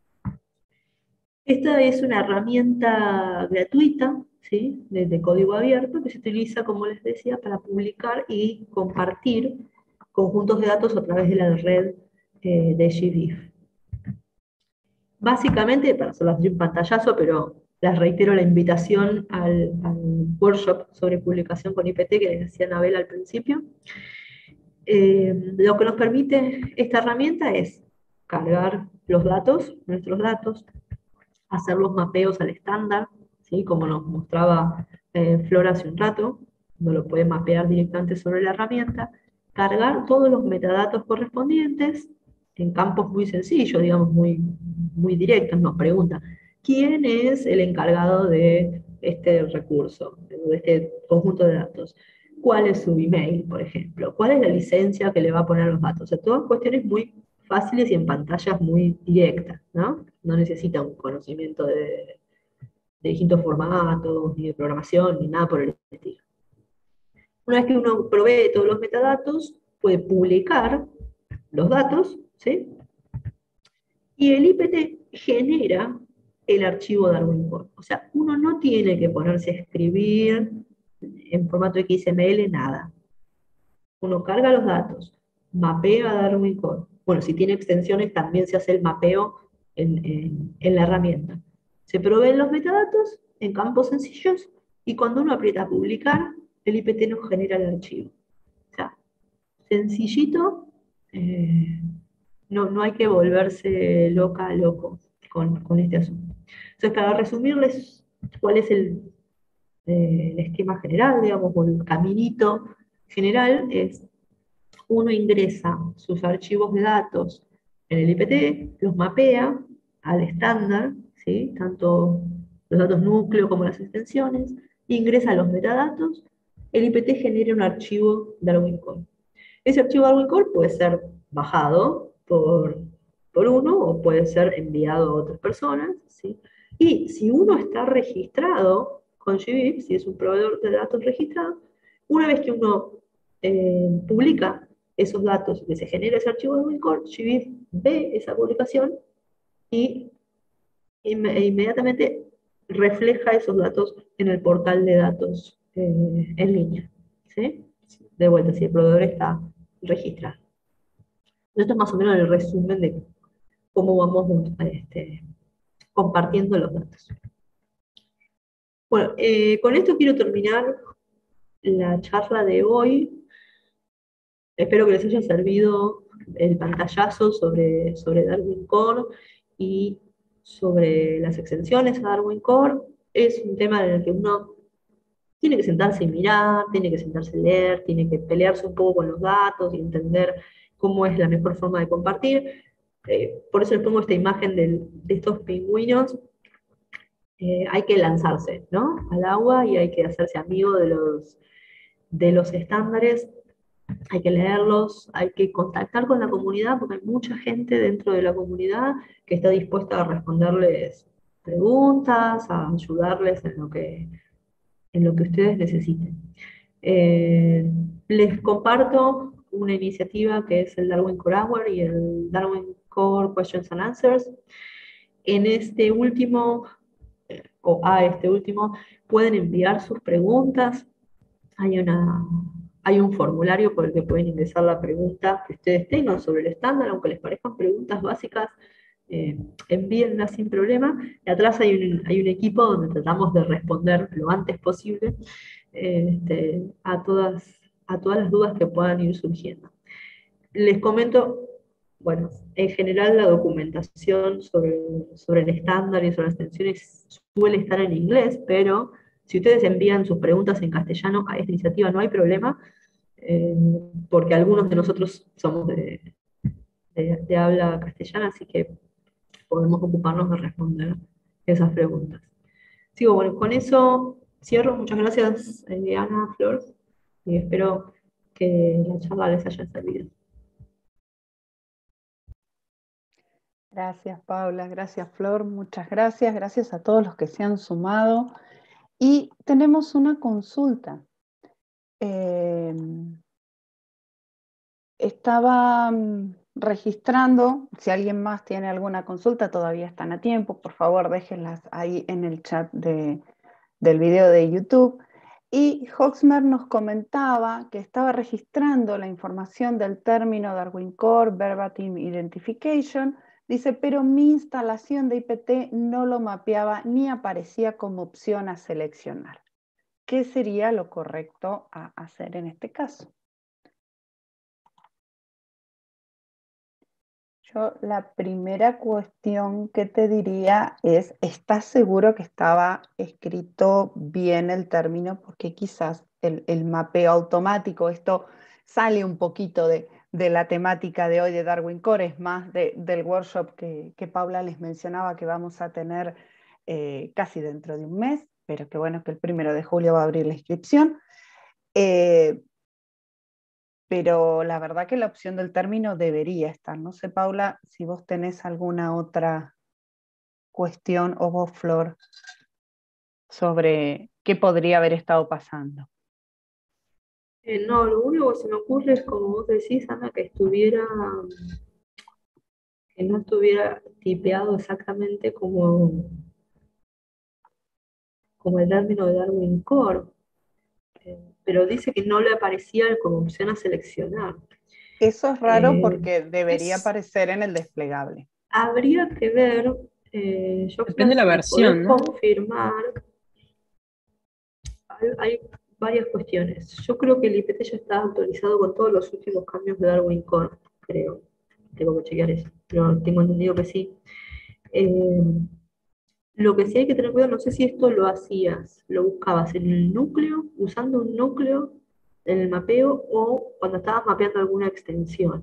Esta es una herramienta gratuita, ¿sí? de código abierto, que se utiliza, como les decía, para publicar y compartir conjuntos de datos a través de la red de GBIF. Básicamente, para hacerlas de un pantallazo, pero les reitero la invitación al workshop sobre publicación con IPT que les decía Anabel al principio. Lo que nos permite esta herramienta es cargar los datos, nuestros datos, hacer los mapeos al estándar, ¿sí? Como nos mostraba Flora hace un rato, uno lo puede mapear directamente sobre la herramienta, cargar todos los metadatos correspondientes en campos muy sencillos, digamos, muy directos. Nos pregunta, ¿quién es el encargado de este recurso, de este conjunto de datos? ¿Cuál es su email, por ejemplo? ¿Cuál es la licencia que le va a poner a los datos? O sea, todas cuestiones muy fáciles y en pantallas muy directas, ¿no? No necesita un conocimiento de distintos formatos, ni de programación, ni nada por el estilo. Una vez que uno provee todos los metadatos, puede publicar los datos, ¿sí? Y el IPT genera el archivo Darwin Core. O sea, uno no tiene que ponerse a escribir en formato XML nada. Uno carga los datos, mapea Darwin Core. Bueno, si tiene extensiones también se hace el mapeo en la herramienta. Se proveen los metadatos en campos sencillos y cuando uno aprieta publicar, el IPT nos genera el archivo. O sea, sencillito, no hay que volverse loco con este asunto. Entonces, para resumirles cuál es el esquema general, digamos, o el caminito general, es uno ingresa sus archivos de datos en el IPT, los mapea al estándar, ¿sí? Tanto los datos núcleo como las extensiones, ingresa los metadatos, el IPT genera un archivo Darwin Core. Ese archivo Darwin Core puede ser bajado por uno o puede ser enviado a otras personas, ¿sí? Y si uno está registrado con GBIF, si es un proveedor de datos registrado, una vez que uno publica esos datos, que se genera ese archivo de Darwin Core, GBIF ve esa publicación y inmediatamente refleja esos datos en el portal de datos en línea, ¿sí? De vuelta, si el proveedor está registrado. Esto es más o menos el resumen de cómo vamos compartiendo los datos. Bueno, con esto quiero terminar la charla de hoy. Espero que les haya servido el pantallazo sobre Darwin Core y sobre las extensiones a Darwin Core. Es un tema en el que uno tiene que sentarse y mirar, tiene que sentarse a leer, tiene que pelearse un poco con los datos y entender cómo es la mejor forma de compartir. Por eso les pongo esta imagen de estos pingüinos hay que lanzarse, ¿no? Al agua y hay que hacerse amigo de los estándares, hay que leerlos, hay que contactar con la comunidad, porque hay mucha gente dentro de la comunidad que está dispuesta a responderles preguntas, a ayudarles en lo que ustedes necesiten. Les comparto una iniciativa que es el Darwin Core Hour y el Darwin Core Questions and Answers. En este último, o a este último, pueden enviar sus preguntas. Hay un formulario por el que pueden ingresar la pregunta que ustedes tengan sobre el estándar, aunque les parezcan preguntas básicas, envíenlas sin problema. Y atrás hay un equipo donde tratamos de responder lo antes posible a todas las dudas que puedan ir surgiendo. Les comento, bueno, en general la documentación sobre el estándar y sobre las extensiones suele estar en inglés, pero si ustedes envían sus preguntas en castellano a esta iniciativa no hay problema, eh, porque algunos de nosotros somos de habla castellana, así que podemos ocuparnos de responder esas preguntas. Sigo, bueno, con eso cierro. Muchas gracias, Ana, Flor, y espero que la charla les haya servido. Gracias, Paula, gracias, Flor, muchas gracias. Gracias a todos los que se han sumado. Y tenemos una consulta. Estaba registrando, si alguien más tiene alguna consulta, todavía están a tiempo, por favor déjenlas ahí en el chat del video de YouTube. Y Hoxmer nos comentaba que estaba registrando la información del término Darwin Core Verbatim Identification, dice, pero mi instalación de IPT no lo mapeaba ni aparecía como opción a seleccionar. ¿Qué sería lo correcto a hacer en este caso? Yo la primera cuestión que te diría es, ¿estás seguro que estaba escrito bien el término? Porque quizás el mapeo automático, esto sale un poquito de la temática de hoy de Darwin Core, es más del workshop que Paula les mencionaba que vamos a tener casi dentro de un mes, pero que bueno que el 1 de julio va a abrir la inscripción. Pero la verdad que la opción del término debería estar. No sé, Paula, si vos tenés alguna otra cuestión o vos, Flor, sobre qué podría haber estado pasando. No, lo único que se me ocurre es, como vos decís, Ana, que no estuviera tipeado exactamente como el término de Darwin Core, pero dice que no le aparecía como opción a seleccionar. Eso es raro porque debería aparecer en el desplegable. Habría que ver, depende de la versión, ¿no? Confirmar. Hay varias cuestiones. Yo creo que el IPT ya está actualizado con todos los últimos cambios de Darwin Core, creo. Tengo que chequear eso, pero tengo entendido que sí. Lo que sí hay que tener cuidado, no sé si esto lo buscabas en el núcleo, usando un núcleo en el mapeo o cuando estabas mapeando alguna extensión.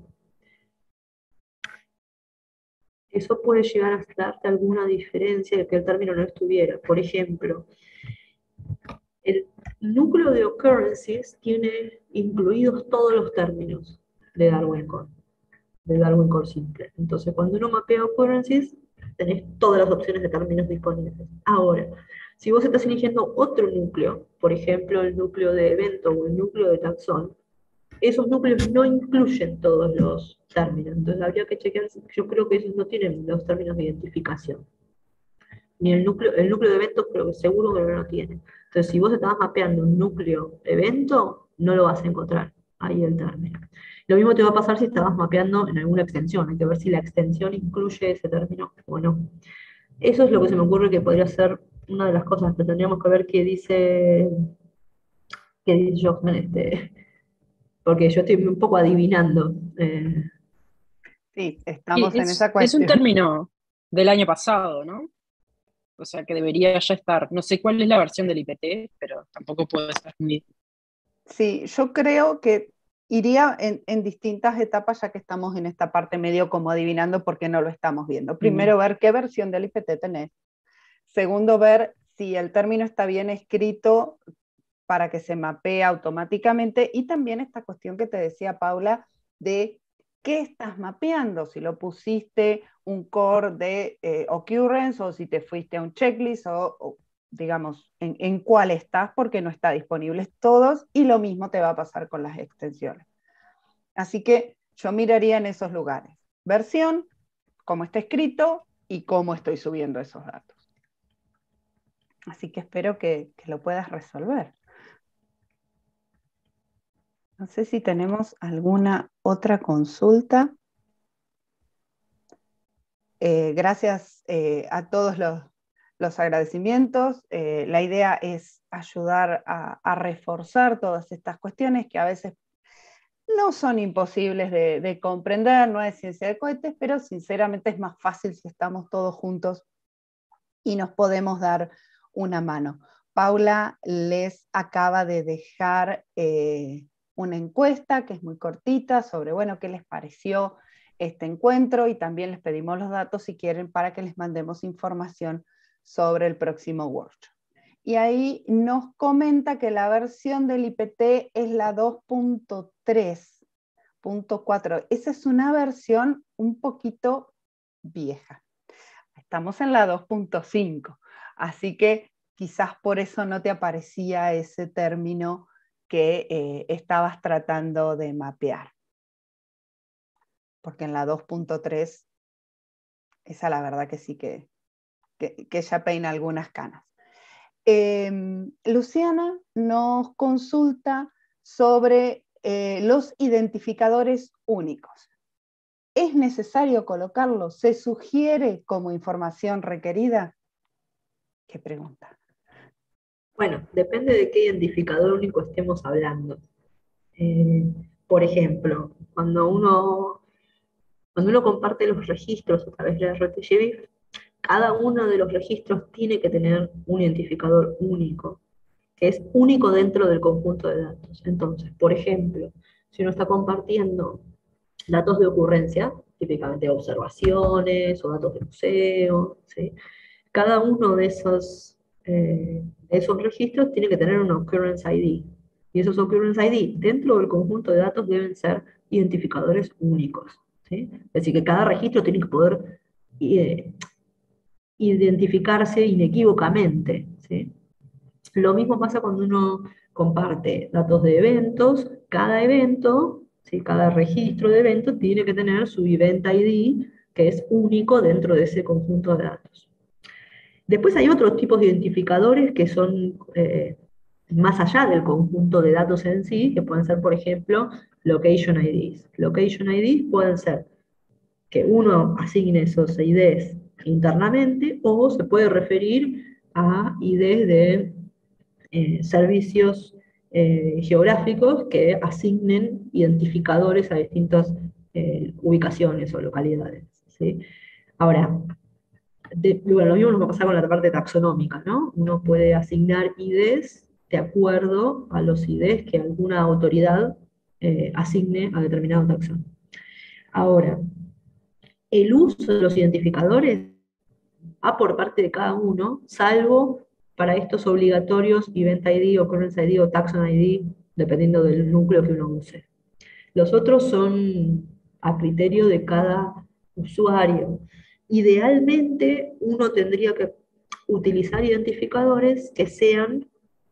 Eso puede llegar a darte alguna diferencia de que el término no estuviera. Por ejemplo, el núcleo de occurrences tiene incluidos todos los términos de Darwin Core simple. Entonces, cuando uno mapea occurrences, tenés todas las opciones de términos disponibles. Ahora, si vos estás eligiendo otro núcleo, por ejemplo, el núcleo de evento o el núcleo de taxón, esos núcleos no incluyen todos los términos. Entonces, habría que chequear, yo creo que esos no tienen los términos de identificación. Ni el núcleo de eventos creo que seguro que no lo tiene. Entonces, si vos estabas mapeando un núcleo evento, no lo vas a encontrar ahí el término. Lo mismo te va a pasar si estabas mapeando en alguna extensión. Hay que ver si la extensión incluye ese término o no. Eso es lo que se me ocurre que podría ser una de las cosas que tendríamos que ver qué dice Jochman, porque yo estoy un poco adivinando. Sí, estamos en esa Es cuestión. un término del año pasado, ¿no? O sea que debería ya estar. No sé cuál es la versión del IPT, pero tampoco puede estar muy... Sí, yo creo que iría en distintas etapas, ya que estamos en esta parte medio como adivinando porque no lo estamos viendo. Primero ver qué versión del IPT tenés. Segundo, ver si el término está bien escrito para que se mapee automáticamente, y también esta cuestión que te decía Paula de qué estás mapeando, si lo pusiste un core de occurrence o si te fuiste a un checklist o digamos, en cuál estás, porque no está disponibles todos, y lo mismo te va a pasar con las extensiones. Así que yo miraría en esos lugares. Versión, cómo está escrito y cómo estoy subiendo esos datos. Así que espero que lo puedas resolver. No sé si tenemos alguna otra consulta. Gracias a todos los agradecimientos. La idea es ayudar a reforzar todas estas cuestiones que a veces no son imposibles de comprender, no es ciencia de cohetes, pero sinceramente es más fácil si estamos todos juntos y nos podemos dar una mano. Paula les acaba de dejar una encuesta que es muy cortita sobre, bueno, qué les pareció este encuentro, y también les pedimos los datos si quieren para que les mandemos información sobre el próximo workshop. Y ahí nos comenta que la versión del IPT es la 2.3.4. Esa es una versión un poquito vieja. Estamos en la 2.5, así que quizás por eso no te aparecía ese término que estabas tratando de mapear. Porque en la 2.3, esa la verdad que sí que ya peina algunas canas. Luciana nos consulta sobre los identificadores únicos. ¿Es necesario colocarlos? ¿Se sugiere como información requerida? ¿Qué pregunta? Bueno, depende de qué identificador único estemos hablando. Por ejemplo, cuando uno comparte los registros a través de RTGBIF, cada uno de los registros tiene que tener un identificador único, que es único dentro del conjunto de datos. Entonces, por ejemplo, si uno está compartiendo datos de ocurrencia, típicamente observaciones o datos de museo, ¿sí? Cada uno de esos registros tiene que tener un Occurrence ID. Y esos Occurrence ID dentro del conjunto de datos deben ser identificadores únicos, ¿sí? Es decir, que cada registro tiene que poder identificarse inequívocamente, ¿sí? Lo mismo pasa cuando uno comparte datos de eventos. Cada evento, ¿sí? Cada registro de eventos tiene que tener su Event ID, que es único dentro de ese conjunto de datos. Después hay otros tipos de identificadores que son más allá del conjunto de datos en sí, que pueden ser, por ejemplo, Location IDs. Location IDs pueden ser que uno asigne esos IDs internamente, o se puede referir a IDs de servicios geográficos que asignen identificadores a distintas ubicaciones o localidades, ¿sí? Ahora, bueno, lo mismo nos va a pasar con la parte taxonómica, ¿no? Uno puede asignar IDs de acuerdo a los IDs que alguna autoridad asigne a determinado taxón. Ahora, el uso de los identificadores va por parte de cada uno, salvo para estos obligatorios Event ID, Occurrence ID o Taxon ID, dependiendo del núcleo que uno use. Los otros son a criterio de cada usuario. Idealmente, uno tendría que utilizar identificadores que sean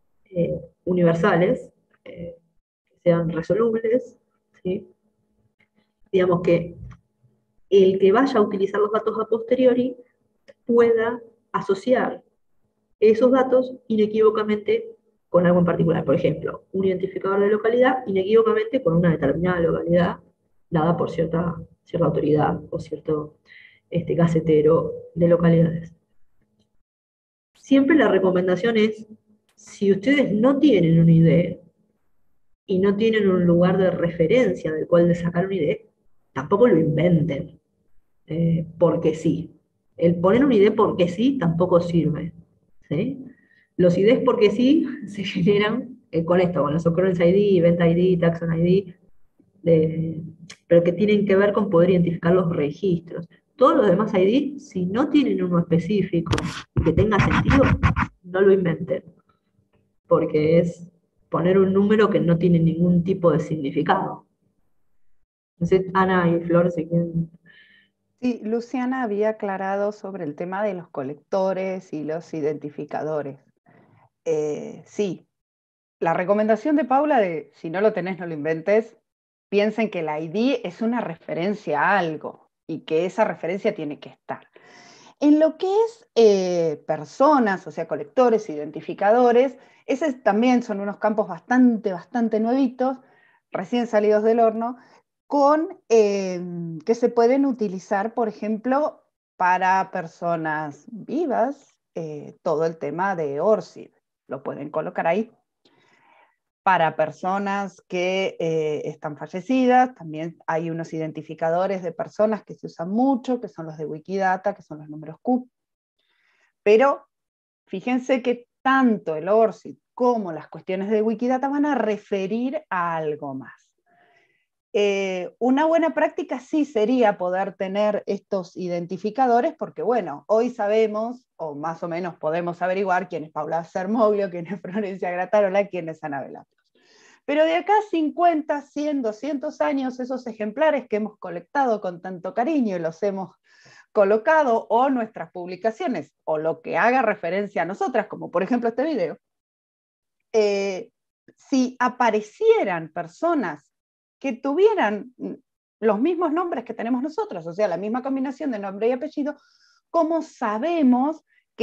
universales, que sean resolubles, ¿sí? Digamos que el que vaya a utilizar los datos a posteriori pueda asociar esos datos inequívocamente con algo en particular. Por ejemplo, un identificador de localidad inequívocamente con una determinada localidad dada por cierta autoridad o cierto gacetero de localidades. Siempre la recomendación es, si ustedes no tienen una idea y no tienen un lugar de referencia del cual de sacar una idea, tampoco lo inventen, porque sí. El poner una idea porque sí tampoco sirve, ¿sí? Los IDs porque sí se generan con esto, con los Occurrence ID, Event ID, Taxon ID, pero que tienen que ver con poder identificar los registros. Todos los demás ID, si no tienen uno específico y que tenga sentido, no lo inventen, porque es poner un número que no tiene ningún tipo de significado. No sé, Ana y Flor, si quieren. Sí, Luciana había aclarado sobre el tema de los colectores y los identificadores. Sí, la recomendación de Paula de si no lo tenés, no lo inventes, piensen que el ID es una referencia a algo y que esa referencia tiene que estar. En lo que es personas, o sea, colectores, identificadores, esos también son unos campos bastante nuevitos, recién salidos del horno, que se pueden utilizar, por ejemplo, para personas vivas, todo el tema de ORCID, lo pueden colocar ahí. Para personas que están fallecidas, también hay unos identificadores de personas que se usan mucho, que son los de Wikidata, que son los números Q. Pero fíjense que tanto el ORCID como las cuestiones de Wikidata van a referir a algo más. Una buena práctica sí sería poder tener estos identificadores, porque bueno, hoy sabemos, o más o menos podemos averiguar quién es Paula Sermoglio, quién es Florencia Gratarola, quién es Anabela. Pero de acá 50, 100, 200 años, esos ejemplares que hemos colectado con tanto cariño y los hemos colocado, o nuestras publicaciones, o lo que haga referencia a nosotras, como por ejemplo este video, si aparecieran personas que tuvieran los mismos nombres que tenemos nosotros, o sea, la misma combinación de nombre y apellido, ¿cómo sabemos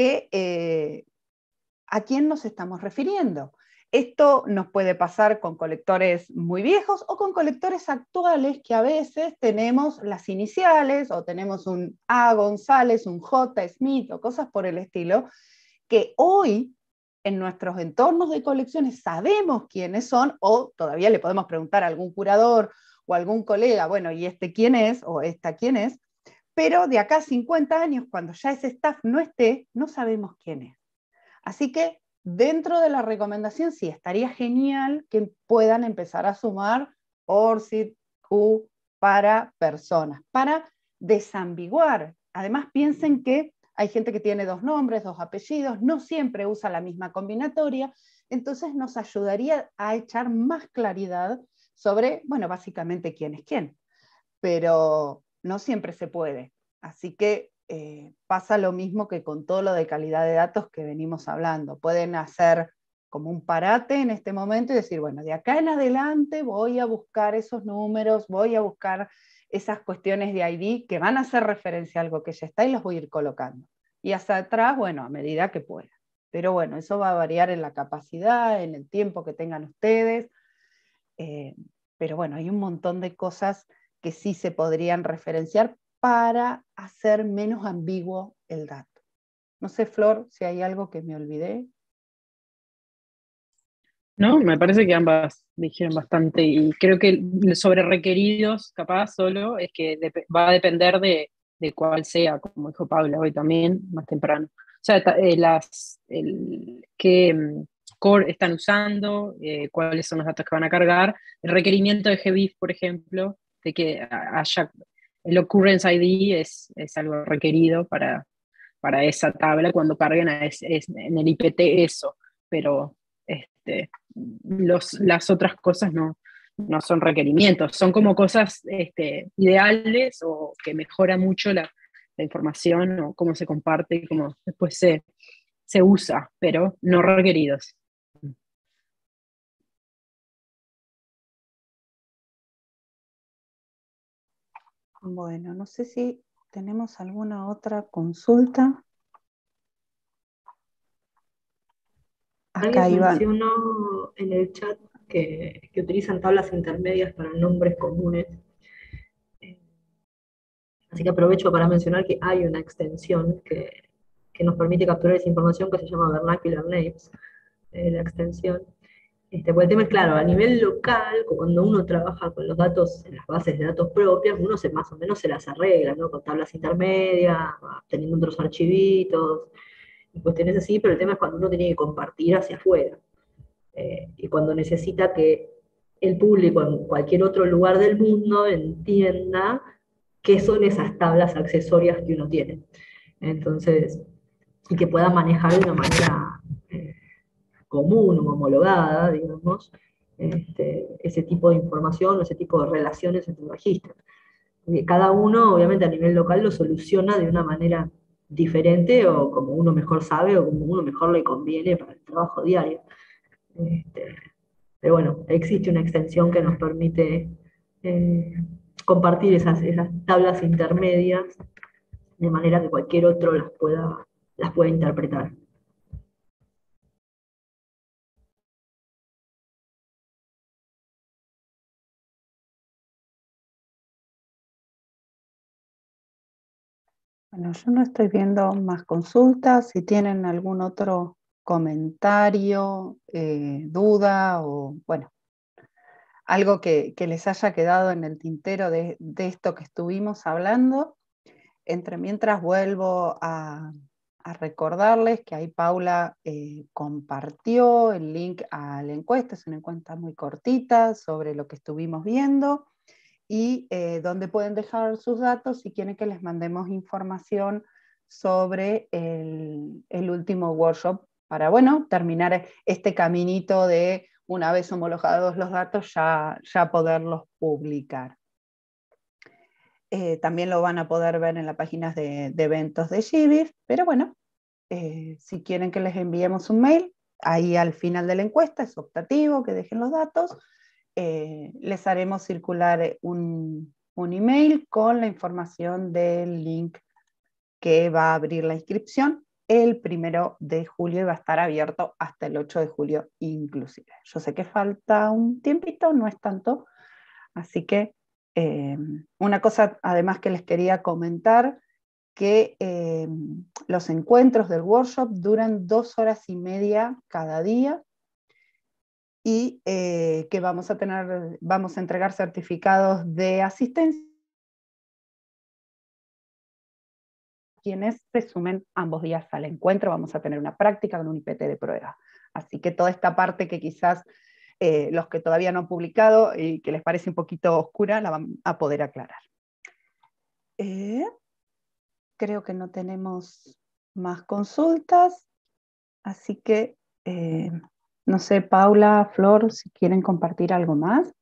a quién nos estamos refiriendo? Esto nos puede pasar con colectores muy viejos o con colectores actuales que a veces tenemos las iniciales o tenemos un A González, un J Smith o cosas por el estilo, que hoy en nuestros entornos de colecciones sabemos quiénes son, o todavía le podemos preguntar a algún curador o a algún colega, bueno, ¿y este quién es? O esta quién es, pero de acá a 50 años, cuando ya ese staff no esté, no sabemos quién es. Así que dentro de la recomendación sí, estaría genial que puedan empezar a sumar ORCID, Q para personas, para desambiguar. Además, piensen que hay gente que tiene dos nombres, dos apellidos, no siempre usa la misma combinatoria, entonces nos ayudaría a echar más claridad sobre, bueno, básicamente quién es quién, pero no siempre se puede. Así que pasa lo mismo que con todo lo de calidad de datos que venimos hablando. Pueden hacer como un parate en este momento y decir, bueno, de acá en adelante voy a buscar esos números, voy a buscar esas cuestiones de ID que van a hacer referencia a algo que ya está y los voy a ir colocando. Y hacia atrás, bueno, a medida que pueda. Pero bueno, eso va a variar en la capacidad, en el tiempo que tengan ustedes. Pero bueno, hay un montón de cosas que sí se podrían referenciar para hacer menos ambiguo el dato. No sé, Flor, si hay algo que me olvidé. No, me parece que ambas dijeron bastante y creo que sobre requeridos, capaz solo, es que va a depender de cuál sea, como dijo Paula hoy también, más temprano. O sea, qué core están usando, cuáles son los datos que van a cargar. El requerimiento de GBIF, por ejemplo, de que haya el Occurrence ID es algo requerido para esa tabla cuando carguen en el IPT eso, pero las otras cosas no son requerimientos, son como cosas ideales o que mejoran mucho la información o cómo se comparte y cómo después se usa, pero no requeridos. Bueno, no sé si tenemos alguna otra consulta. Acá Alguien Iván. mencionó en el chat que utilizan tablas intermedias para nombres comunes. Así que aprovecho para mencionar que hay una extensión que nos permite capturar esa información que se llama Vernacular Names, la extensión. Porque el tema es claro, a nivel local, cuando uno trabaja con los datos en las bases de datos propias, uno más o menos se las arregla, ¿no? Con tablas intermedias, teniendo otros archivitos, y cuestiones así, pero el tema es cuando uno tiene que compartir hacia afuera. Y cuando necesita que el público en cualquier otro lugar del mundo entienda qué son esas tablas accesorias que uno tiene. Entonces, y que pueda manejar de una manera común o homologada, digamos, ese tipo de información o ese tipo de relaciones entre registros. Porque cada uno, obviamente, a nivel local lo soluciona de una manera diferente o como uno mejor sabe o como uno mejor le conviene para el trabajo diario. Este, pero bueno, existe una extensión que nos permite eh, compartir esas tablas intermedias de manera que cualquier otro las pueda interpretar. Bueno, yo no estoy viendo más consultas. Si tienen algún otro comentario, duda o, bueno, algo que les haya quedado en el tintero de esto que estuvimos hablando, mientras vuelvo a recordarles que ahí Paula compartió el link a la encuesta. Es una encuesta muy cortita sobre lo que estuvimos viendo, y donde pueden dejar sus datos si quieren que les mandemos información sobre el último workshop para, bueno, terminar este caminito de, una vez homologados los datos, ya poderlos publicar. También lo van a poder ver en las páginas de eventos de GBIF, pero bueno, si quieren que les enviemos un mail, ahí al final de la encuesta es optativo que dejen los datos. Les haremos circular un email con la información del link que va a abrir la inscripción el 1 de julio y va a estar abierto hasta el 8 de julio inclusive. Yo sé que falta un tiempito, no es tanto, así que una cosa además que les quería comentar, que los encuentros del workshop duran 2 horas y media cada día, y que vamos a entregar certificados de asistencia a quienes se sumen ambos días al encuentro. Vamos a tener una práctica con un IPT de prueba. Así que toda esta parte que quizás los que todavía no han publicado y que les parece un poquito oscura, la van a poder aclarar. Creo que no tenemos más consultas, así que no sé, Paula, Flor, si quieren compartir algo más.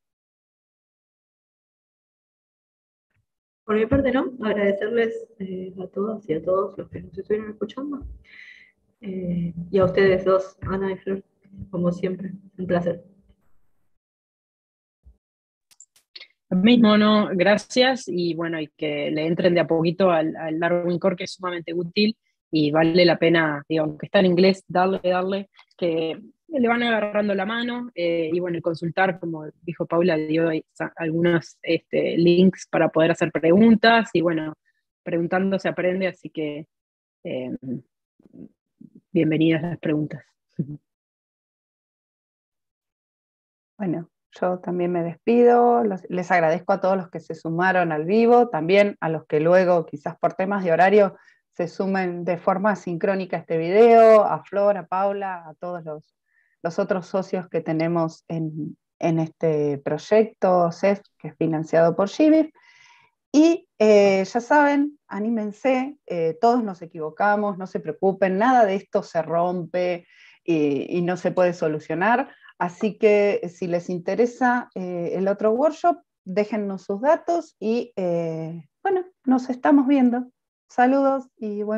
Por mi parte, no, agradecerles a todas y a todos los que nos estuvieron escuchando. Y a ustedes dos, Ana y Flor, como siempre, un placer. Lo mismo, ¿no? Gracias, y bueno, y que le entren de a poquito al Darwin Core, que es sumamente útil y vale la pena, digo, aunque está en inglés, darle, que le van agarrando la mano, y bueno, consultar, como dijo Paula, dio algunos links para poder hacer preguntas, y bueno, preguntando se aprende, así que eh, bienvenidas las preguntas. Bueno, yo también me despido. Les agradezco a todos los que se sumaron al vivo, también a los que luego, quizás por temas de horario, se sumen de forma sincrónica a este video, a Flor, a Paula, a todos los otros socios que tenemos en este proyecto CEF, que es financiado por GBIF. Y ya saben, anímense, todos nos equivocamos, no se preocupen, nada de esto se rompe y no se puede solucionar. Así que si les interesa el otro workshop, déjennos sus datos y bueno, nos estamos viendo. Saludos y buen